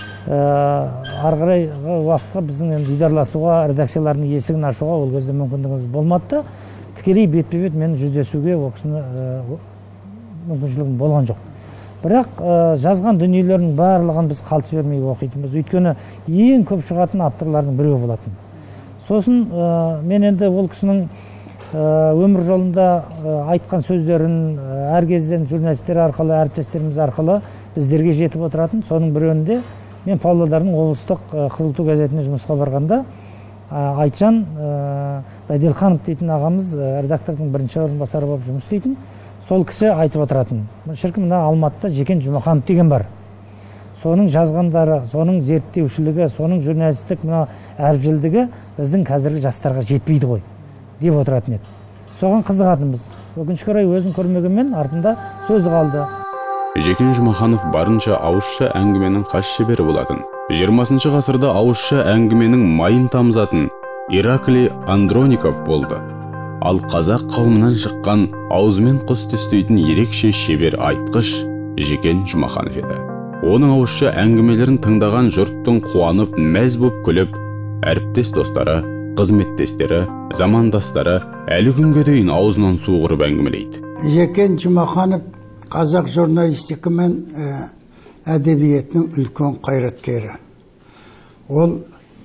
ары қарайғы уақытқа біздің дидарласуға, редакциялардың есігін ашуға ол кезде мүмкіндігіміз болмады. Тікелей бетпе-бет мен жүздесуге ол кісіні мүмкіншілігім болған жоқ. Бірақ жазған дүниелердің барлығын біз қалт жібермей оқитынбыз. Өйткені ең көп шығатын авторлардың біреуі болатын. Сосын мен енді ол кісінің өмір жолында айтқан сөздерін әр кезден журналистер арқылы, әріптестеріміз арқылы біздерге жетіп отыратын. Соның біреуінде мен Павлодардың облыстық Қызыл ту газетіне жұмысқа барғанда Айтжан Бәделханов дейтін ағамыз редактордың бірінші орынбасары болып жұмыс істейтін. Сол кісі айтып отыратын: шіркін, мына Алматыда Жекен Жұмаханов деген бар. Соның жазғандары, соның зерттеушілігі, соның журналистік мына әріпжілдігі біздің қазіргі жастарға жетпейді ғой деп отыратын еді. Соған қызығатынбыз. Өкінішке орай өзін көрмегенмен артында сөз қалды. Жекен Жұмаханов барынша ауызша әңгіменің қас шебері болатын. жиырмасыншы ғасырда ауызша әңгіменің майын тамызатын Ираклий Андроников болды. Ал қазақ қауымынан шыққан аузымен құс түстейтін ерекше шебер айтқыш Жекен Жұмаханов еді. Оның ауызша әңгімелерін тыңдаған жұрттың қуанып, мәз боп күліп, әріптес достары, қызметтестері, замандастары әлі күнге дейін аузынан су құрып әңгімелейді. Жекен Жұмаханов қазақ журналистика мен әдебиетінің үлкен қайраткері. Ол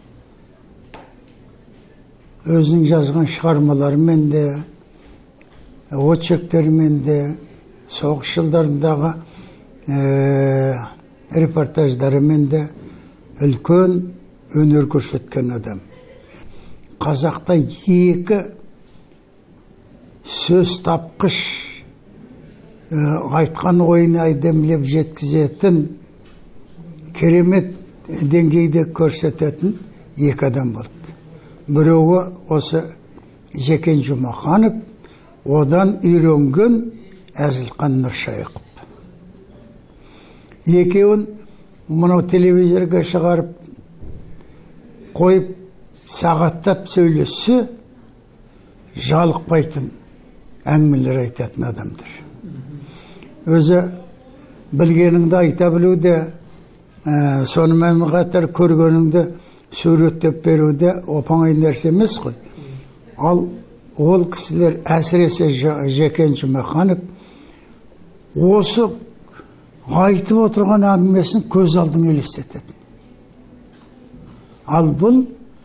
өзінің жазған шығармаларымен де, очерктерімен де, соғыс жылдарындағы репортаждарымен де үлкен өнер көрсеткен адам. Қазақта екі сөз тапқыш айтқан ойын әдемілеп жеткізетін, керемет деңгейде көрсететін екі адам болды. Біреуі осы Жекен Жұмақанов, одан үйренген Әзілқан Нұршайықов. Екеуін мынау телевизорға шығарып қойып сағаттап сөйлессе жалықпайтын әңгімелер айтатын адамдар. Өзі білгеніңді айта білуде, сонымен қатар көргеніңді суреттеп беруде оп-оңай нәрсе емес қой. Ал ол кісілер, әсіресе Жекен Жұмақанов, осы айтып отырған әңгімесін көз алдың елестететін. Ал бұл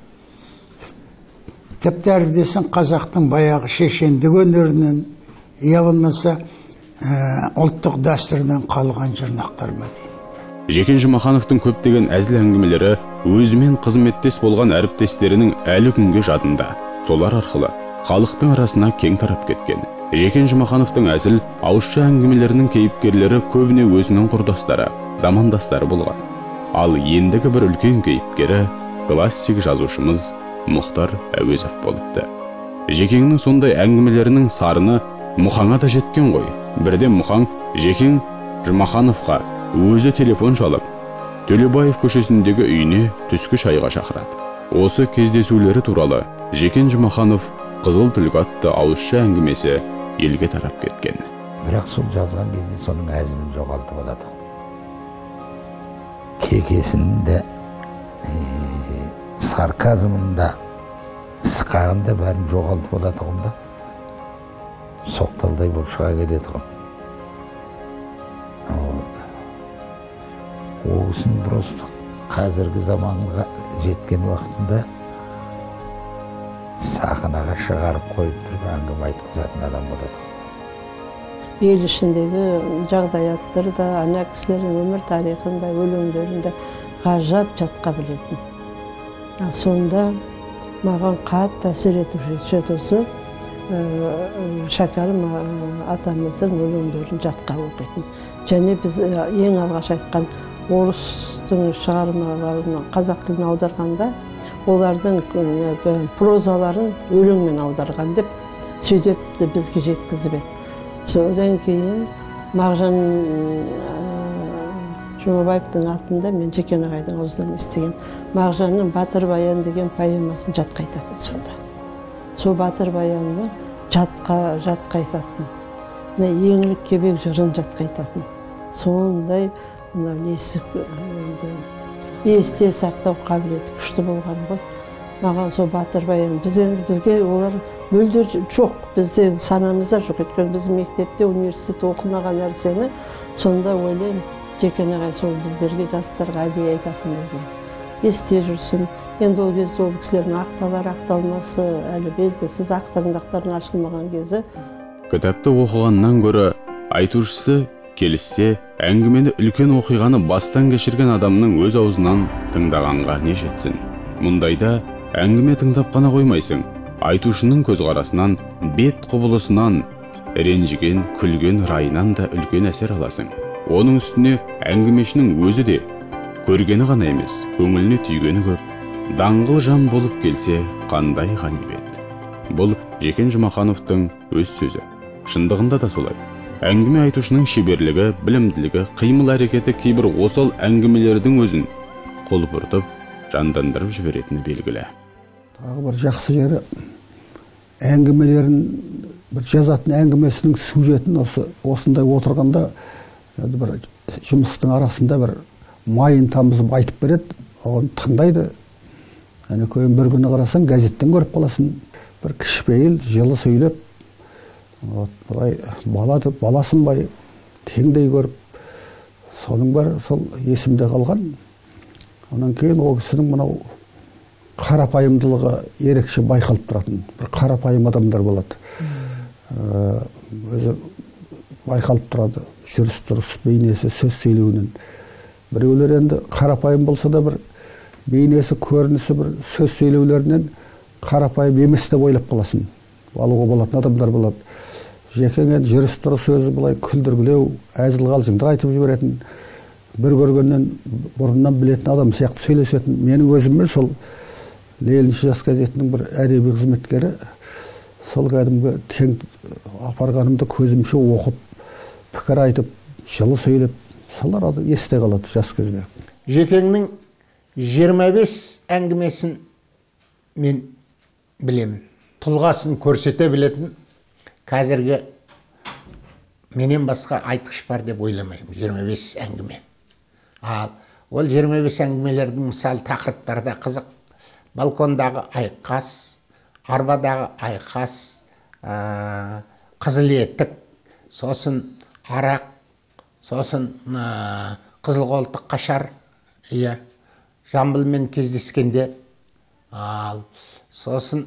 тіпті әрдесін қазақтың баяғы шешендік өнерінен, я болмаса ұлттық дәстүрден қалған жұрнақтар ма дейін. Жекен Жұмақановтың көптеген әзіл әңгімелері өзімен қызметтес болған әріптестерінің әлі күнге жадында. Солар арқылы халықтың арасына кең тарап кеткен. Жекен Жұмақановтың әзіл ауызша әңгімелерінің кейіпкерлері көбіне өзінің құрдастары, замандастары болған. Ал ендігі бір үлкен кейіпкері классик жазушымыз Мұхтар Әуезов болыпты. Жекеннің сондай әңгімелерінің сарыны Мұхаңа да жеткен ғой. Бірден Мұхаң Жекен Жұмақановқа өзі телефон шалып, Төлебаев көшесіндегі үйіне түскі шайға шақырады. Осы кездесулері туралы Жекен Жұмақанов Қызыл түлкі атты ауызша әңгімесі елге тарап кеткен. Бірақ сол жазған кезде соның әзілін жоғалтып алады. Кекесінде, сарказмында, сықағында бәрін жоғалтып алады ғында. Соқталдай болып шыға келеді ғын. Оғысын просто қазіргі заманға жеткен уақытында сахнаға шығарып қойып тұрып әңгіме айтқызатын адам болады. Ел ішіндегі жағдаяттар да, ана кісілердің өмір тарихында, өлеңдерінде ғажап жатқа білетін. Сонда маған қатты әсер етуші осы Шәкәрім атамыздың өлеңдерін жатқа оқитын. Және біз ең алғаш айтқан орыстың шығармаларын қазақ тіліне аударғанда, олардың прозаларын өлеңмен аударған деп сөйдеп бізге жеткізіп еді. Содан кейін Мағжан Жұмабаевтың атында мен Жекен ағайдың аузынан естіген Мағжанның Батыр баян деген поэмасын жатқа айтатын сонда. Сол Батыр баянның жатқа жатқа айтатын. Еңлік кебек жырын жатқа айтатын. Сондай мынау несі есте сақтау қабілеті күшті болған ғой. Маған сол Батыр баян, біз енді бізге олар мүлде жоқ, бізде санамызда жоқ. Өйткені біз мектепте, университетте оқымаған нәрсені сонда ойлаймын, Жекен ағай сол біздерге, жастарға әдейі айтатын болған. Есте жүрсін. Енді ол кезде ол кісілердің ақталар, ақталмасы әлі белгісіз, ақтаңдақтардың ашылмаған кезі. Кітапты оқығаннан гөрі айтушысы келіссе, әңгімені үлкен оқиғаны бастан кешірген адамның өз аузынан тыңдағанға не жетсін. Мұндайда әңгіме тыңдап қана қоймайсың. Айтушының көзқарасынан, бет құбылысынан, ренжіген, күлген райынан да үлкен әсер аласың. Оның үстіне әңгімешінің өзі де көргені ғана емес, көңіліне түйгені көп. Даңғыл жан болып келсе, қандай ғанибет. Бұл Жекен Жұмақановтың өз сөзі. Шындығында да солай. Әңгіме айтушының шеберлігі, білімділігі, қимыл әрекеті кейбір осал әңгімелердің өзін құлпыртып, жандандырып жіберетіні белгілі. Тағы бір жақсы жері, әңгімелерін, бір жазатын әңгімесінің сюжетін осы осындай отырғанда, бір жұмыстың арасында бір майын тамызып айтып береді, оған тыңдайды. Әне көйін бір күні қарасаң, газеттен көріп қаласың, бір кішіпейіл, жылы сөйлеп, баласын бай теңдей көріп, соның бар сол есімде қалған. Онан кейін ол кісінің мынау қарапайымдылығы ерекше байқалып тұратын, бір қарапайым адамдар болады. Өзі байқалып тұрады, жүріс тұрыс, бейнесі, сөз сөйлеуінен. Біреулер енді қарапайым болса да бір бейнесі, көрінісі, бір сөз сөйлеулерінен қарапайым емес деп ойлап қаласын. Алуға болатын адамдар болады. Жекең енді жүріс тұрыс сөзі былай күлдіргілеу, әзіл қалжыңдар айтып жіберетін, бір көргеннен бұрыннан білетін адам сияқты сөйлесетін. Менің өзіммен сол Ленинші жас газетінің бір әдеби қызметкері сол кәдімгі тең апарғанымды көзімше оқып, пікір айтып, жылы сөйлеп, солар есте қалады жас кезде. Жекеңнің жиырма бес әңгімесін мен білемін. Тұлғасын көрсете білетін қазіргі менен басқа айтқыш бар деп ойламаймын. жиырма бес әңгіме. Ал ол жиырма бес әңгімелердің мысалы тақырыптары да қызық. Балкондағы айқас, арбадағы айқас, қызыл етік, сосын арақ, сосын қызыл қолтық қашар, иә, Жамбылмен кездескенде, ал сосын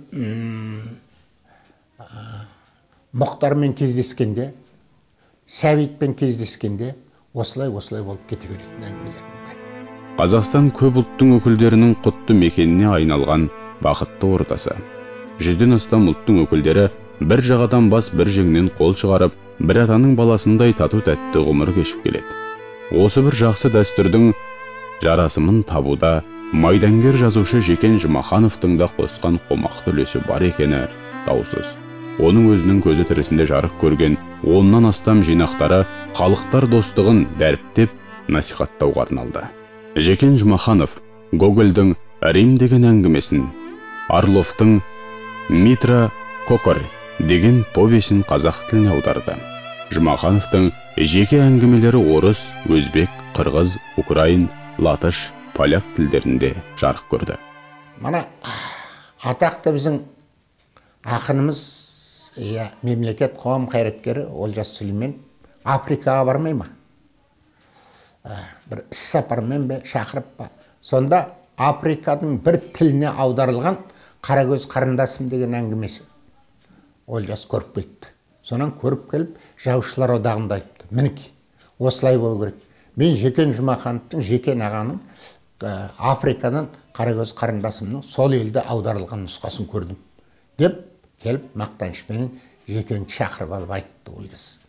Мұхтармен кездескенде, Сәбитпен кездескенде, осылай-осылай болып кете беретін әңгімелер. Қазақстан көп ұлттың өкілдерінің құтты мекеніне айналған бақытты ортасы. Жүзден астам ұлттың өкілдері бір жағадан бас бір жеңнен қол шығарып, бір атаның баласындай тату тәтті ғұмыр кешіп келеді. Осы бір жақсы дәстүрдің жарасымын табуда майдангер жазушы Жекен Жұмахановтың да қосқан қомақты үлесі бар екені даусыз. Оның өзінің көзі тірісінде жарық көрген оннан астам жинақтары халықтар достығын дәріптеп насихаттауға арналды. Жекен Жұмаханов Гогольдің Рим деген әңгімесін, Орловтың Митра Кокор деген повесін қазақ тіліне аударды. Жұмахановтың жеке әңгімелері орыс, өзбек, қырғыз, украин, латыш, поляк тілдерінде жарық көрді. Мана атақты біздің ақынымыз, мемлекет қоғам қайраткері Олжас Сүлеймен Африкаға бармай ма? Бір іс сапармен бе, шақырып па? Сонда Африканың бір тіліне аударылған Қарагөз қарындасым деген әңгімесі Олжас көріп келіпті. Сонан көріп келіп, жазушылар одағында айтты. Мінеки, осылай болу керек. Мен Жекен Жұмахановтың, Жекен ағаның Африкадан Қарагөз қарындасымның сол елде аударылған нұсқасын көрдім. Деп келіп мақтанышпенен Жекенді шақырып алып айтты Олжас.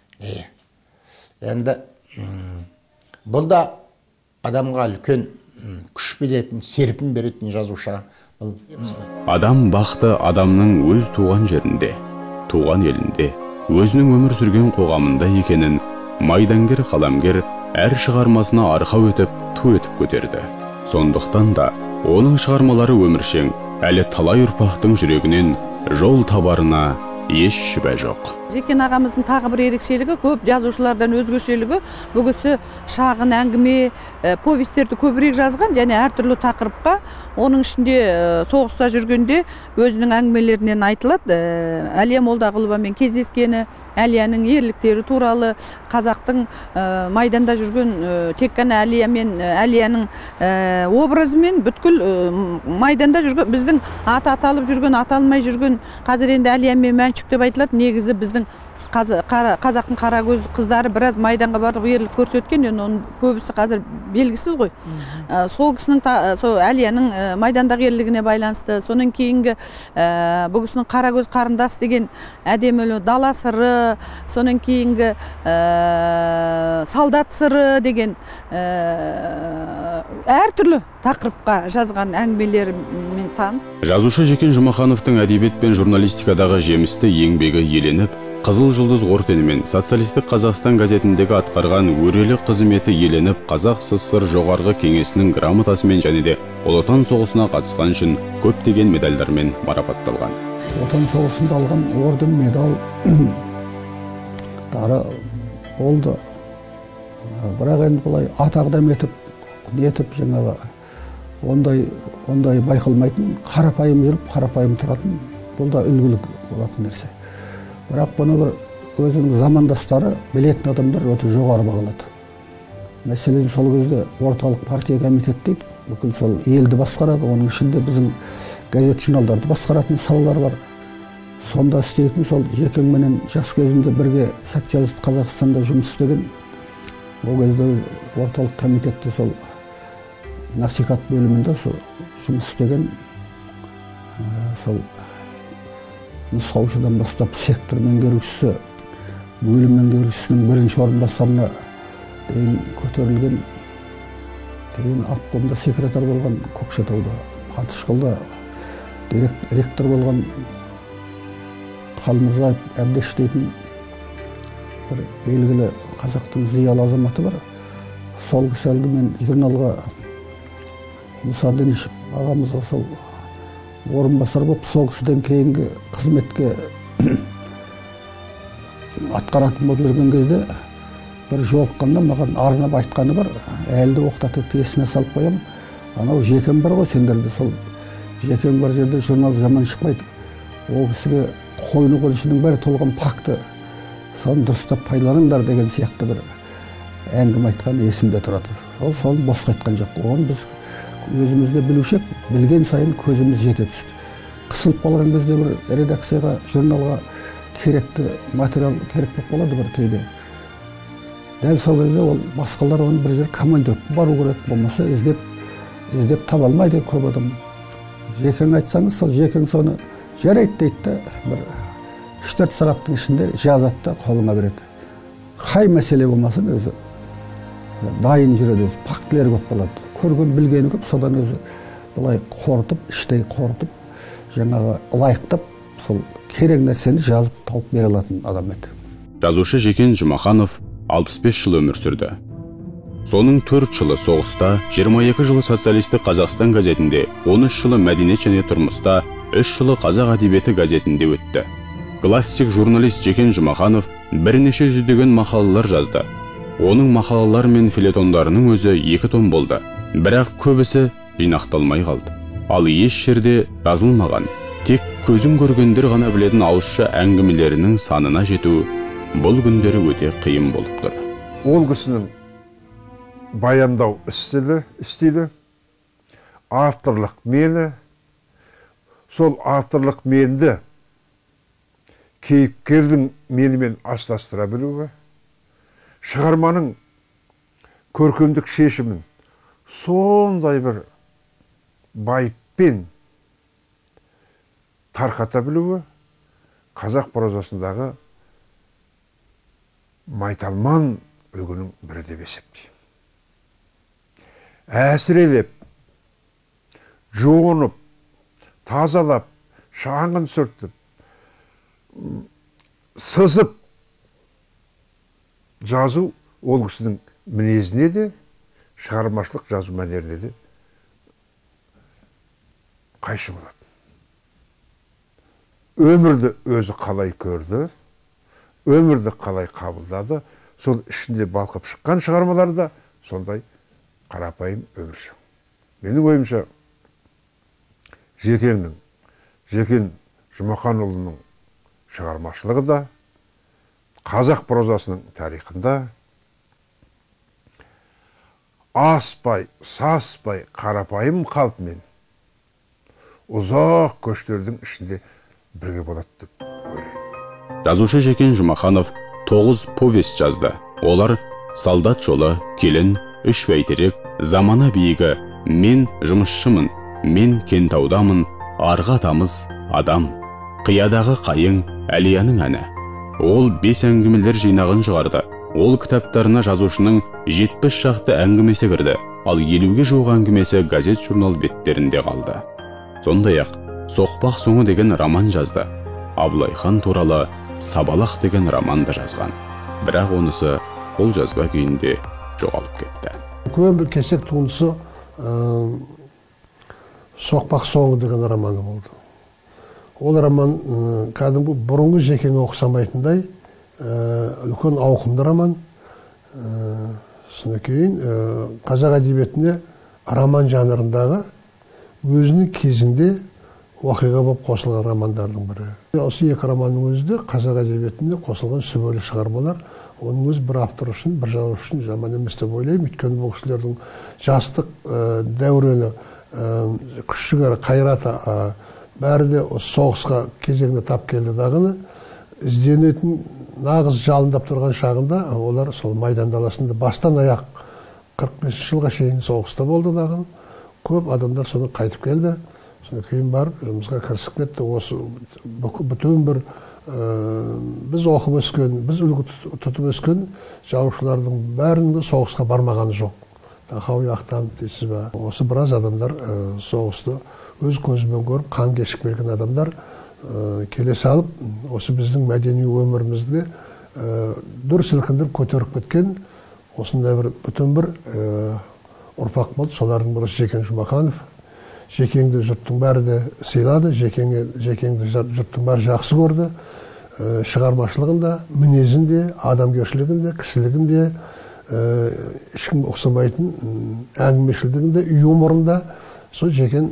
Енді бұл да адамға үлкен күш беретін, серпін беретін жазушы. Адам бақты адамның өз туған жерінде, туған елінде, өзінің өмір сүрген қоғамында екенін майдангер қаламгер әр шығармасына арқау етіп, ту етіп көтерді. Сондықтан да оның шығармалары өміршең, әлі талай ұрпақтың жүрегінен жол табарына еш шүбә жоқ. Жекен ағамыздың тағы бір ерекшелігі, көп жазушылардан өзгешелігі, бұл кісі шағын әңгіме, повестерді көбірек жазған, және әртүрлі тақырыпқа, оның ішінде соғыста жүргенде өзінің әңгімелерінен айтылады. Әлия Молдағұловамен кездескені, Әлияның ерліктері туралы, қазақтың майданда жүрген тек қана Әлия мен Әлияның образымен бүткіл майданда жүрген, біздің аты аталып жүрген, аталмай жүрген, қазір енді Әлия мен Мәншүк деп айтылады, негізі біздің қазақтың Қарагөз қыздары біраз майданға барып ерлік көрсеткен, оның көбісі қазір белгісіз ғой. Сол кісінің, Әлияның майдандағы ерлігіне байланысты, соның кейінгі бұл кісінің Қарагөз қарындас деген әдемі дала сыры, соның кейінгі солдат сыры деген әртүрлі тақырыпқа жазған әңгімелерімен таныс. Жазушы Жекен Жұмахановтың әдебиет пен журналистикадағы жемісті еңбегі еленіп, Қызыл жұлдыз орденімен Социалистік Қазақстан газетіндегі атқарған өрелі қызметі еленіп, Қазақ СССР жоғарғы кеңесінің грамотасымен және де Ұлы Отан соғысына қатысқан үшін көптеген медальдармен марапатталған. Отан соғысында алған орден, медаль дары болды. Бірақ енді бұлай атағдам етіп, нетіп жаңағы ондай ондай байқалмайтын, қарапайым жүріп, қарапайым тұратын, бұл да үлгілік болатын нәрсе. Бірақ бұны бір өзінің замандастары, білетін адамдар өте жоғары бағалады. Мәселен сол кезде орталық партия комитет дейді, бүкіл сол елді басқарады, оның ішінде біздің газет журналдарды басқаратын салалар бар. Сонда істейтін сол Жекенменен жас кезінде бірге социалист Қазақстанда жұмыс істеген, ол кезде орталық комитетте сол насихат бөлімінде сол жұмыс істеген, сол нұсқаушыдан бастап сектор меңгерушісі бөлім меңгерушісінің бірінші орынбасарына дейін көтерілген, кейін обкомда секретар болған, Көкшетауда, Қатышқалда ректор болған Қалмырзаев Әбдеш дейтін бір белгілі қазақтың зиялы азаматы бар. Сол кісі әлгі мен журналға Мұса Денишев ағамызға сол орынбасар болып, сол кісіден кейінгі қызметке атқаратын болып жүрген кезде бір жолыққанда маған арнап айтқаны бар, әлді оқытатып есіне салып қоямын. Анау Жекен бар ғой сендерде, сол Жекен бар жерде журнал жаман шықпайды. Ол кісіге қойны қоншының бәрі толған пакты, соны дұрыстап пайдаланыңдар деген сияқты бір әңгіме айтқан есімде тұрады. Ол соны босқа айтқан жоқ. Оны біз өзімізде білушек, білген сайын көзіміз жете түсті. Қысылып қалған кезде бір редакцияға, журналға керекті материал керек болып болады бір кейде. Дәл сол кезде ол басқалар оны бір жер командировка бару керек, болмаса іздеп іздеп таба алмайды көп адам. Жекең айтсаңыз, сол Жекең соны жарайды дейді да, бір үш төрт сағаттың ішінде жазады да қолыңа береді. Қай мәселе болмасын өзі дайын жүреді, өзі фактілері көп болады. Көрген білгені көп, содан өзі былай қорытып, іштей қорытып, жаңағы лайықтап, сол керек нәрсені жазып тауып бере алатын адам еді. Жазушы Жекен Жұмаханов алпыс бес жыл өмір сүрді. Соның төрт жылы соғыста, жиырма екі жылы социалистік Қазақстан газетінде, он үш жылы мәдениет және тұрмыста, үш жылы Қазақ әдебиеті газетінде өтті. Классик журналист Жекен Жұмаханов бірнеше жүздеген мақалалар жазды. Оның мақалалар мен фельетондарының өзі екі том болды, бірақ көбісі жинақталмай қалды. Ал еш жерде жазылмаған, тек көзін көргендер ғана білетін ауызша әңгімелерінің санына жету бұл күндері өте қиын болып тұр. Ол кісінің баяндау стилі, стилі, авторлық мені, сол авторлық менді кейіпкердің менімен астастыра білуі, шығарманың көркемдік шешімін сондай бір байыппен тарқата білуі қазақ прозасындағы майталман үлгінің бірі деп есептеймін. Әсірелеп, жуынып, тазалап, шаңын сүртіп, сызып жазу ол кісінің мінезіне де, шығармашылық жазу мәнеріне де қайшы болады. Өмірді өзі қалай көрді, өмірді қалай қабылдады, сол ішінде балқып шыққан шығармаларда сондай қарапайым өмірші. Менің ойымша Жекеннің, Жекен Жұмаханұлының шығармашылығы да, қазақ прозасының тарихында аспай, саспай, қарапайым қалпымен ұзақ көштердің ішінде бірге болады деп ойлаймын. Жазушы Жекен Жұмаханов тоғыз повесть жазды. Олар «Солдат жолы», «Келін», «Үш бәйтерек», «Замана биігі», «Мен жұмысшымын», «Мен кентаудамын», «Арғы атамыз», «Адам», «Қиядағы қайың», «Әлияның әні». Ол бес әңгімелер жинағын шығарды. Ол кітаптарына жазушының жетпіс шақты әңгімесі кірді, ал елуге жуық әңгімесі газет-журнал беттерінде қалды. Сондай-ақ «Соқпақ соңы» деген роман жазды. Абылайхан туралы «Сабалақ» деген романды жазған. Бірақ онысы ол жазба күйінде жоғалып кетті. Көбі кесек туындысы «Соқпақ соңы» деген романы болды. Ол роман кәдімгі бұрынғы Жекенге ұқсамайтындай үлкен ауқымды роман. Содан кейін қазақ әдебиетіне роман жанрындағы өзінің кезінде оқиға болып қосылған романдардың бірі. Осы екі романның өзі де қазақ әдебиетінде қосылған сүбелі шығармалар. Оның өзі бір автор үшін, бір жазушы үшін жаман емес деп ойлаймын. Өйткені бұл кісілердің жастық дәурені, күш-жігері, қайраты бәрі де соғысқа кезеңіне тап келді дағыны. Ізденетін нағыз жалындап тұрған шағында олар сол майдан даласында бастан аяқ қырық бесінші жылға шейін соғыста болды дағыны. Көп адамдар соны қайтып келді. Содан кейін барып жұмысқа кірісіп кетті. Осы бүтін бір біз оқып өскен, біз үлгі тұтып өскен жазушылардың бәрінде соғысқа бармағаны жоқ. Тахауи Ахтанов дейсіз ба? Осы біраз адамдар соғысты өз көзімен көріп, қан кешіп келген адамдар келе салып, осы біздің мәдени өмірімізді дүр сілкіндіріп көтеріп кеткен осындай бір бүтін бір ұрпақ болды. Солардың бірі Жекен Жұмаханов. Жекеңді жұрттың бәрі де сыйлады, Жекеңді жұрттың бәрі жақсы көрді. Шығармашылығында, мінезінде, адамгершілігінде, кісілігінде, ешкім ұқсамайтын әңгімешілдігінде, юморында сол Жекен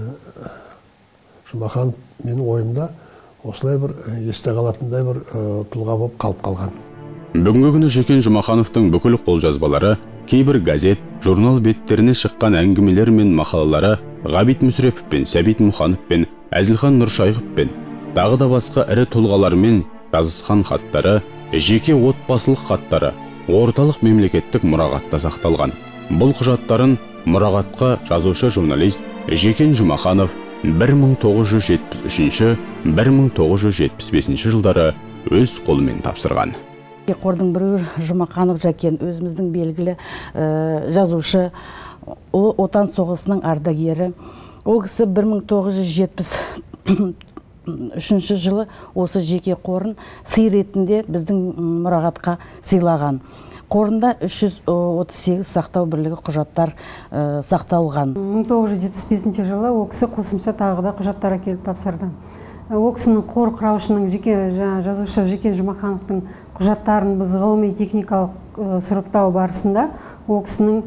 Жұмахан менің ойымда осылай бір есте қалатындай бір тұлға болып қалып қалған. Бүгінгі күні Жекен Жұмахановтың бүкіл қолжазбалары, кейбір газет, журнал беттеріне шыққан әңгімелер мен мақалалары Ғабит Мүсірепов пен Сәбит Мұханов пен Әзілхан Нұршайықов пен тағы да басқа ірі тұлғалармен жазысқан хаттары, жеке отбасылық хаттары орталық мемлекеттік мұрағатта сақталған. Бұл құжаттарын мұрағатқа жазушы журналист Жекен Жұмаханов бір мың тоғыз жүз жетпіс үшінші - бір мың тоғыз жүз жетпіс бесінші жылдары өз қолымен тапсырған. Қордың бірі Жұмаханов Жекен, өзіміздің белгілі жазушы, ұлы отан соғысының ардагері. Ол кісі бір мың тоғыз жүз жетпіс үшінші жылы осы жеке қорын сый ретінде біздің мұрағатқа сыйлаған. Қорында үш жүз отыз сегіз сақтау бірлігі құжаттар сақталған. мың тоғыз жүз жетпіс бесінші жылы ол кісі қосымша тағы да құжаттар әкеліп тапсырды. Ол кісінің қор құраушының жеке жазушы Жекен Жұмахановтың құжаттарын біз ғылыми техникалық сұрыптау барысында ол кісінің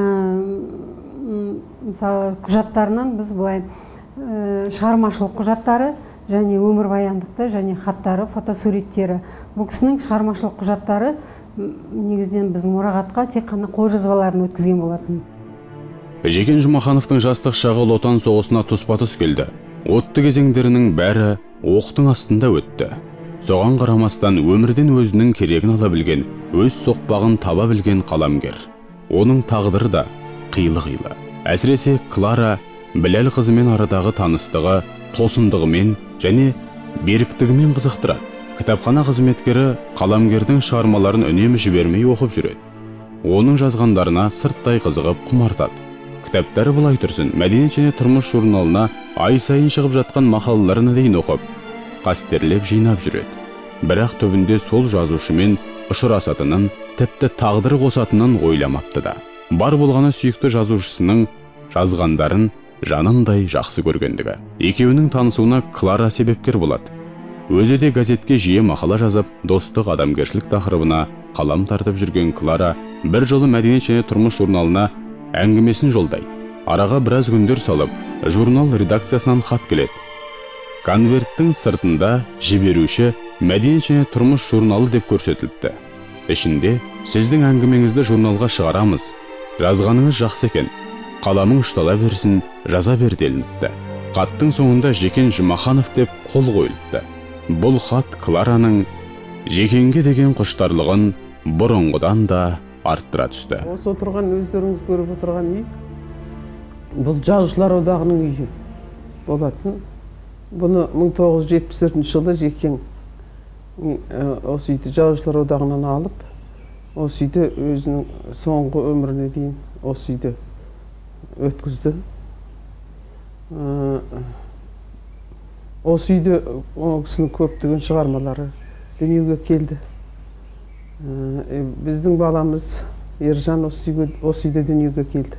мысалы құжаттарынан біз былай шығармашылық құжаттары және өмірбаяндықты және хаттары, фотосуреттері. Бұл кісінің шығармашылық құжаттары негізінен біздің мұрағатқа тек қана қолжазбаларын өткізген болатын. Жекен Жұмахановтың жастық шағы Ұлы Отан соғысына тұспа-тұс келді. Отты кезеңдерінің бәрі оқтың астында өтті. Соған қарамастан өмірден өзінің керегін ала білген, өз соқпағын таба білген қаламгер. Оның тағдыры да қилы-қилы. Әсіресе Клара Біләл қызымен арадағы таныстығы, тосындығымен және беріктігімен қызықтырады. Кітапхана қызметкері қаламгердің шығармаларын үнемі жібермей оқып жүреді. Оның жазғандарына сырттай қызығып құмартады. Кітаптары былай тұрсын, мәдениет және тұрмыс журналына ай сайын шығып жатқан мақалаларына дейін оқып, қастерлеп жинап жүреді. Бірақ түбінде сол жазушымен ұшырасатынын, тіпті тағдыр қосатынын ойламапты да. Бар болғаны сүйікті жазушысының жазғандарын жанындай жақсы көргендігі. Екеуінің танысуына Клара себепкер болады. Өзі де газетке жиі мақала жазып, достық, адамгершілік тақырыбына қалам тартып жүрген Клара бір жолы мәдениет және тұрмыс журналына әңгімесін жолдайды. Араға біраз күндер салып, журнал редакциясынан хат келеді. Конверттің сыртында жіберуші мәдениет және тұрмыс журналы деп көрсетіліпті. Ішінде сіздің әңгімеңізді журналға шығарамыз. Жазғаныңыз жақсы екен. Қаламың ұштала берсін, жаза бер делініпті. Хаттың соңында Жекен Жұмаханов деп қол қойылыпты. Бұл хат Клараның Жекенге деген құштарлығын бұрынғыдан да арттыра түсті. Осы отырған өздеріңіз көріп отырған үй, бұл жазушылар одағының үйі болатын. Бұны мың тоғыз жүз жетпіс төртінші жылы Жекен осы үйді жазушылар одағынан алып, осы үйді өзінің соңғы өміріне дейін осы үйді өткізді. Осы үйде ол кісінің көптеген шығармалары дүниеге келді. Біздің баламыз Ержан осы үйде дүниеге келді.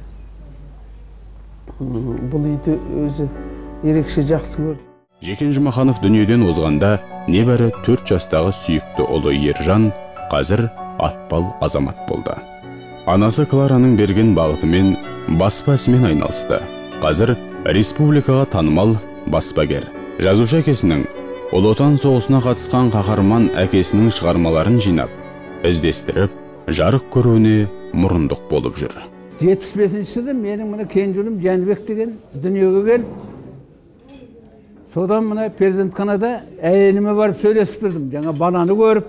Бұл үйді өзі ерекше жақсы көрді. Жекен Жұмаханов дүниеден озғанда небәрі төрт жастағы сүйікті ұлы Ержан қазір атпал азамат болды. Анасы Клараның берген бағытымен баспа ісімен айналысты. Қазір республикаға танымал баспагер. Жазушы әкесінің Ұлы Отан соғысына қатысқан қаһарман әкесінің шығармаларын жинап, іздестіріп, жарық көруіне мұрындық болып жүр. жетпіс бесінші жылы менің мына кенжулым Жәнібек деген дүниеге келіп, содан мына перзентханада әйеліме барып сөйлесіп бердім. Жаңа баланы көріп,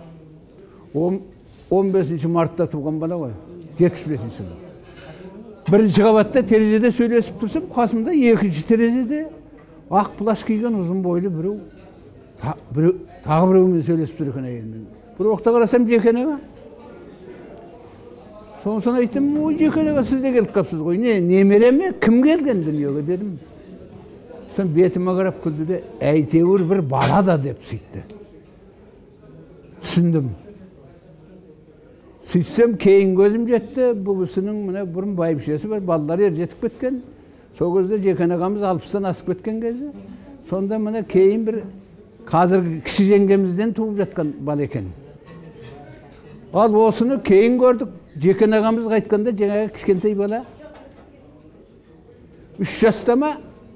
он бесінші мартта туған бала ғой, жетпіс бесінші жылы. Бірінші қабатта терезеде сөйлесіп тұрсам, қасымда екінші терезеде ақ плащ киген ұзын бойлы біреу тағы біреумен сөйлесіп тұр екен әйелмен. Бір уақытта қарасам Жекен аға. Сонысын айттым, ой Жекен аға сіз де келіп қалыпсыз ғой. Не, немере ме? Кім келген дүниеге дедім. Сосын бетіме қарап күлді де, әйтеуір бір бала да деп сөйтті. Түсіндім. Сөйтсем кейін көзім жетті, бұл кісінің мына бұрын байбішесі бар, балалар ер жетіп кеткен. Сол кезде Жекен ағамыз алпыстан асып кеткен кезде. Сонда мына кейін бір қазіргі кіші жеңгемізден туып жатқан бала екен. Ал осыны кейін көрдік. Жекен ағамыз қайтқанда жаңағы кішкентай бала үш жаста ма?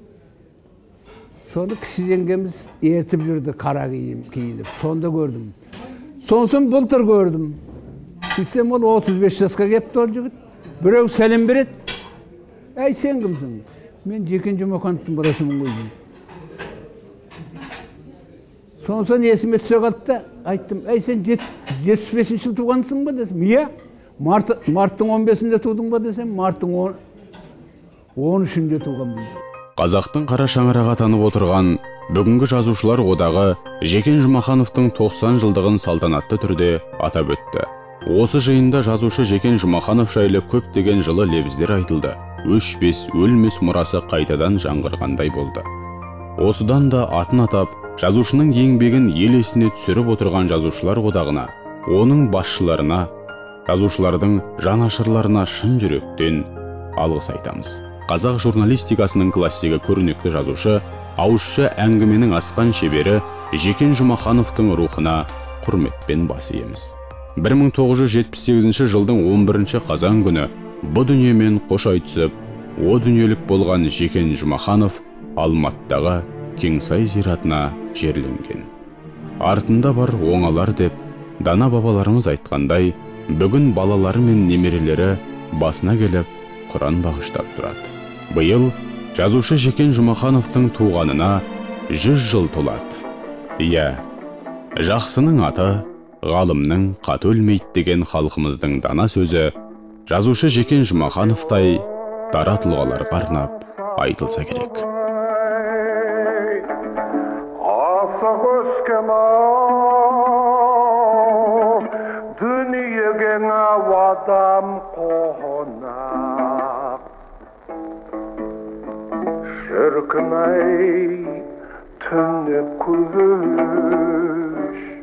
Соны кіші жеңгеміз ертіп жүрді қара киініп. Сонда көрдім. Сонсын былтыр көрдім. Сөйтсем ол отыз бес жасқа кепті ол жігіт. Біреу сәлем береді. Әй сен кімсің? Мен Жекен Жұмақановтың баласымын ғой деймін. Сонсын есіме түсе қалды да айттым, әй сен жетпіс бесінші жыл туғансың ба десем, иә. Марттың он бесінде тудың ба десем, марттың он үшінде туғанмын. Қазақтың қара шаңырағы атанып отырған бүгінгі жазушылар одағы Жекен Жұмақановтың тоқсан жылдығын салтанатты түрде атап өтті. Осы жиында жазушы Жекен Жұмақанов жайлы көптеген жылы лебіздер айтылды. Өшпес, өлмес мұрасы қайтадан жаңғырғандай болды. Осыдан да атын атап, жазушының еңбегін ел есіне түсіріп отырған жазушылар одағына, оның басшыларына, жазушылардың жанашырларына шын жүректен алғыс айтамыз. Қазақ журналистикасының классигі көрнекті жазушы, ауызша әңгіменің асқан шебері Жекен Жұмақановтың рухына құрметпен бас иеміз. бір мың тоғыз жүз жетпіс сегізінші жылдың он бірінші қазан күні бұ дүниемен қош айтысып, о дүниелік болған Жекен Жұмақанов Алматыдағы Кеңсай зиратына жерленген. Артында бар оңалар деп, дана бабаларымыз айтқандай, бүгін балалары мен немерелері басына келіп, Құран бағыштап тұрады. Биыл жазушы Жекен Жұмақановтың туғанына жүз жыл толады. Иә, жақсының аты, ғалымның қаты өлмейді деген халқымыздың дана сөзі жазушы Жекен Жұмақановтай дара тұлғаларға арнап айтылса керек. Adam konak şirknay tünü kuş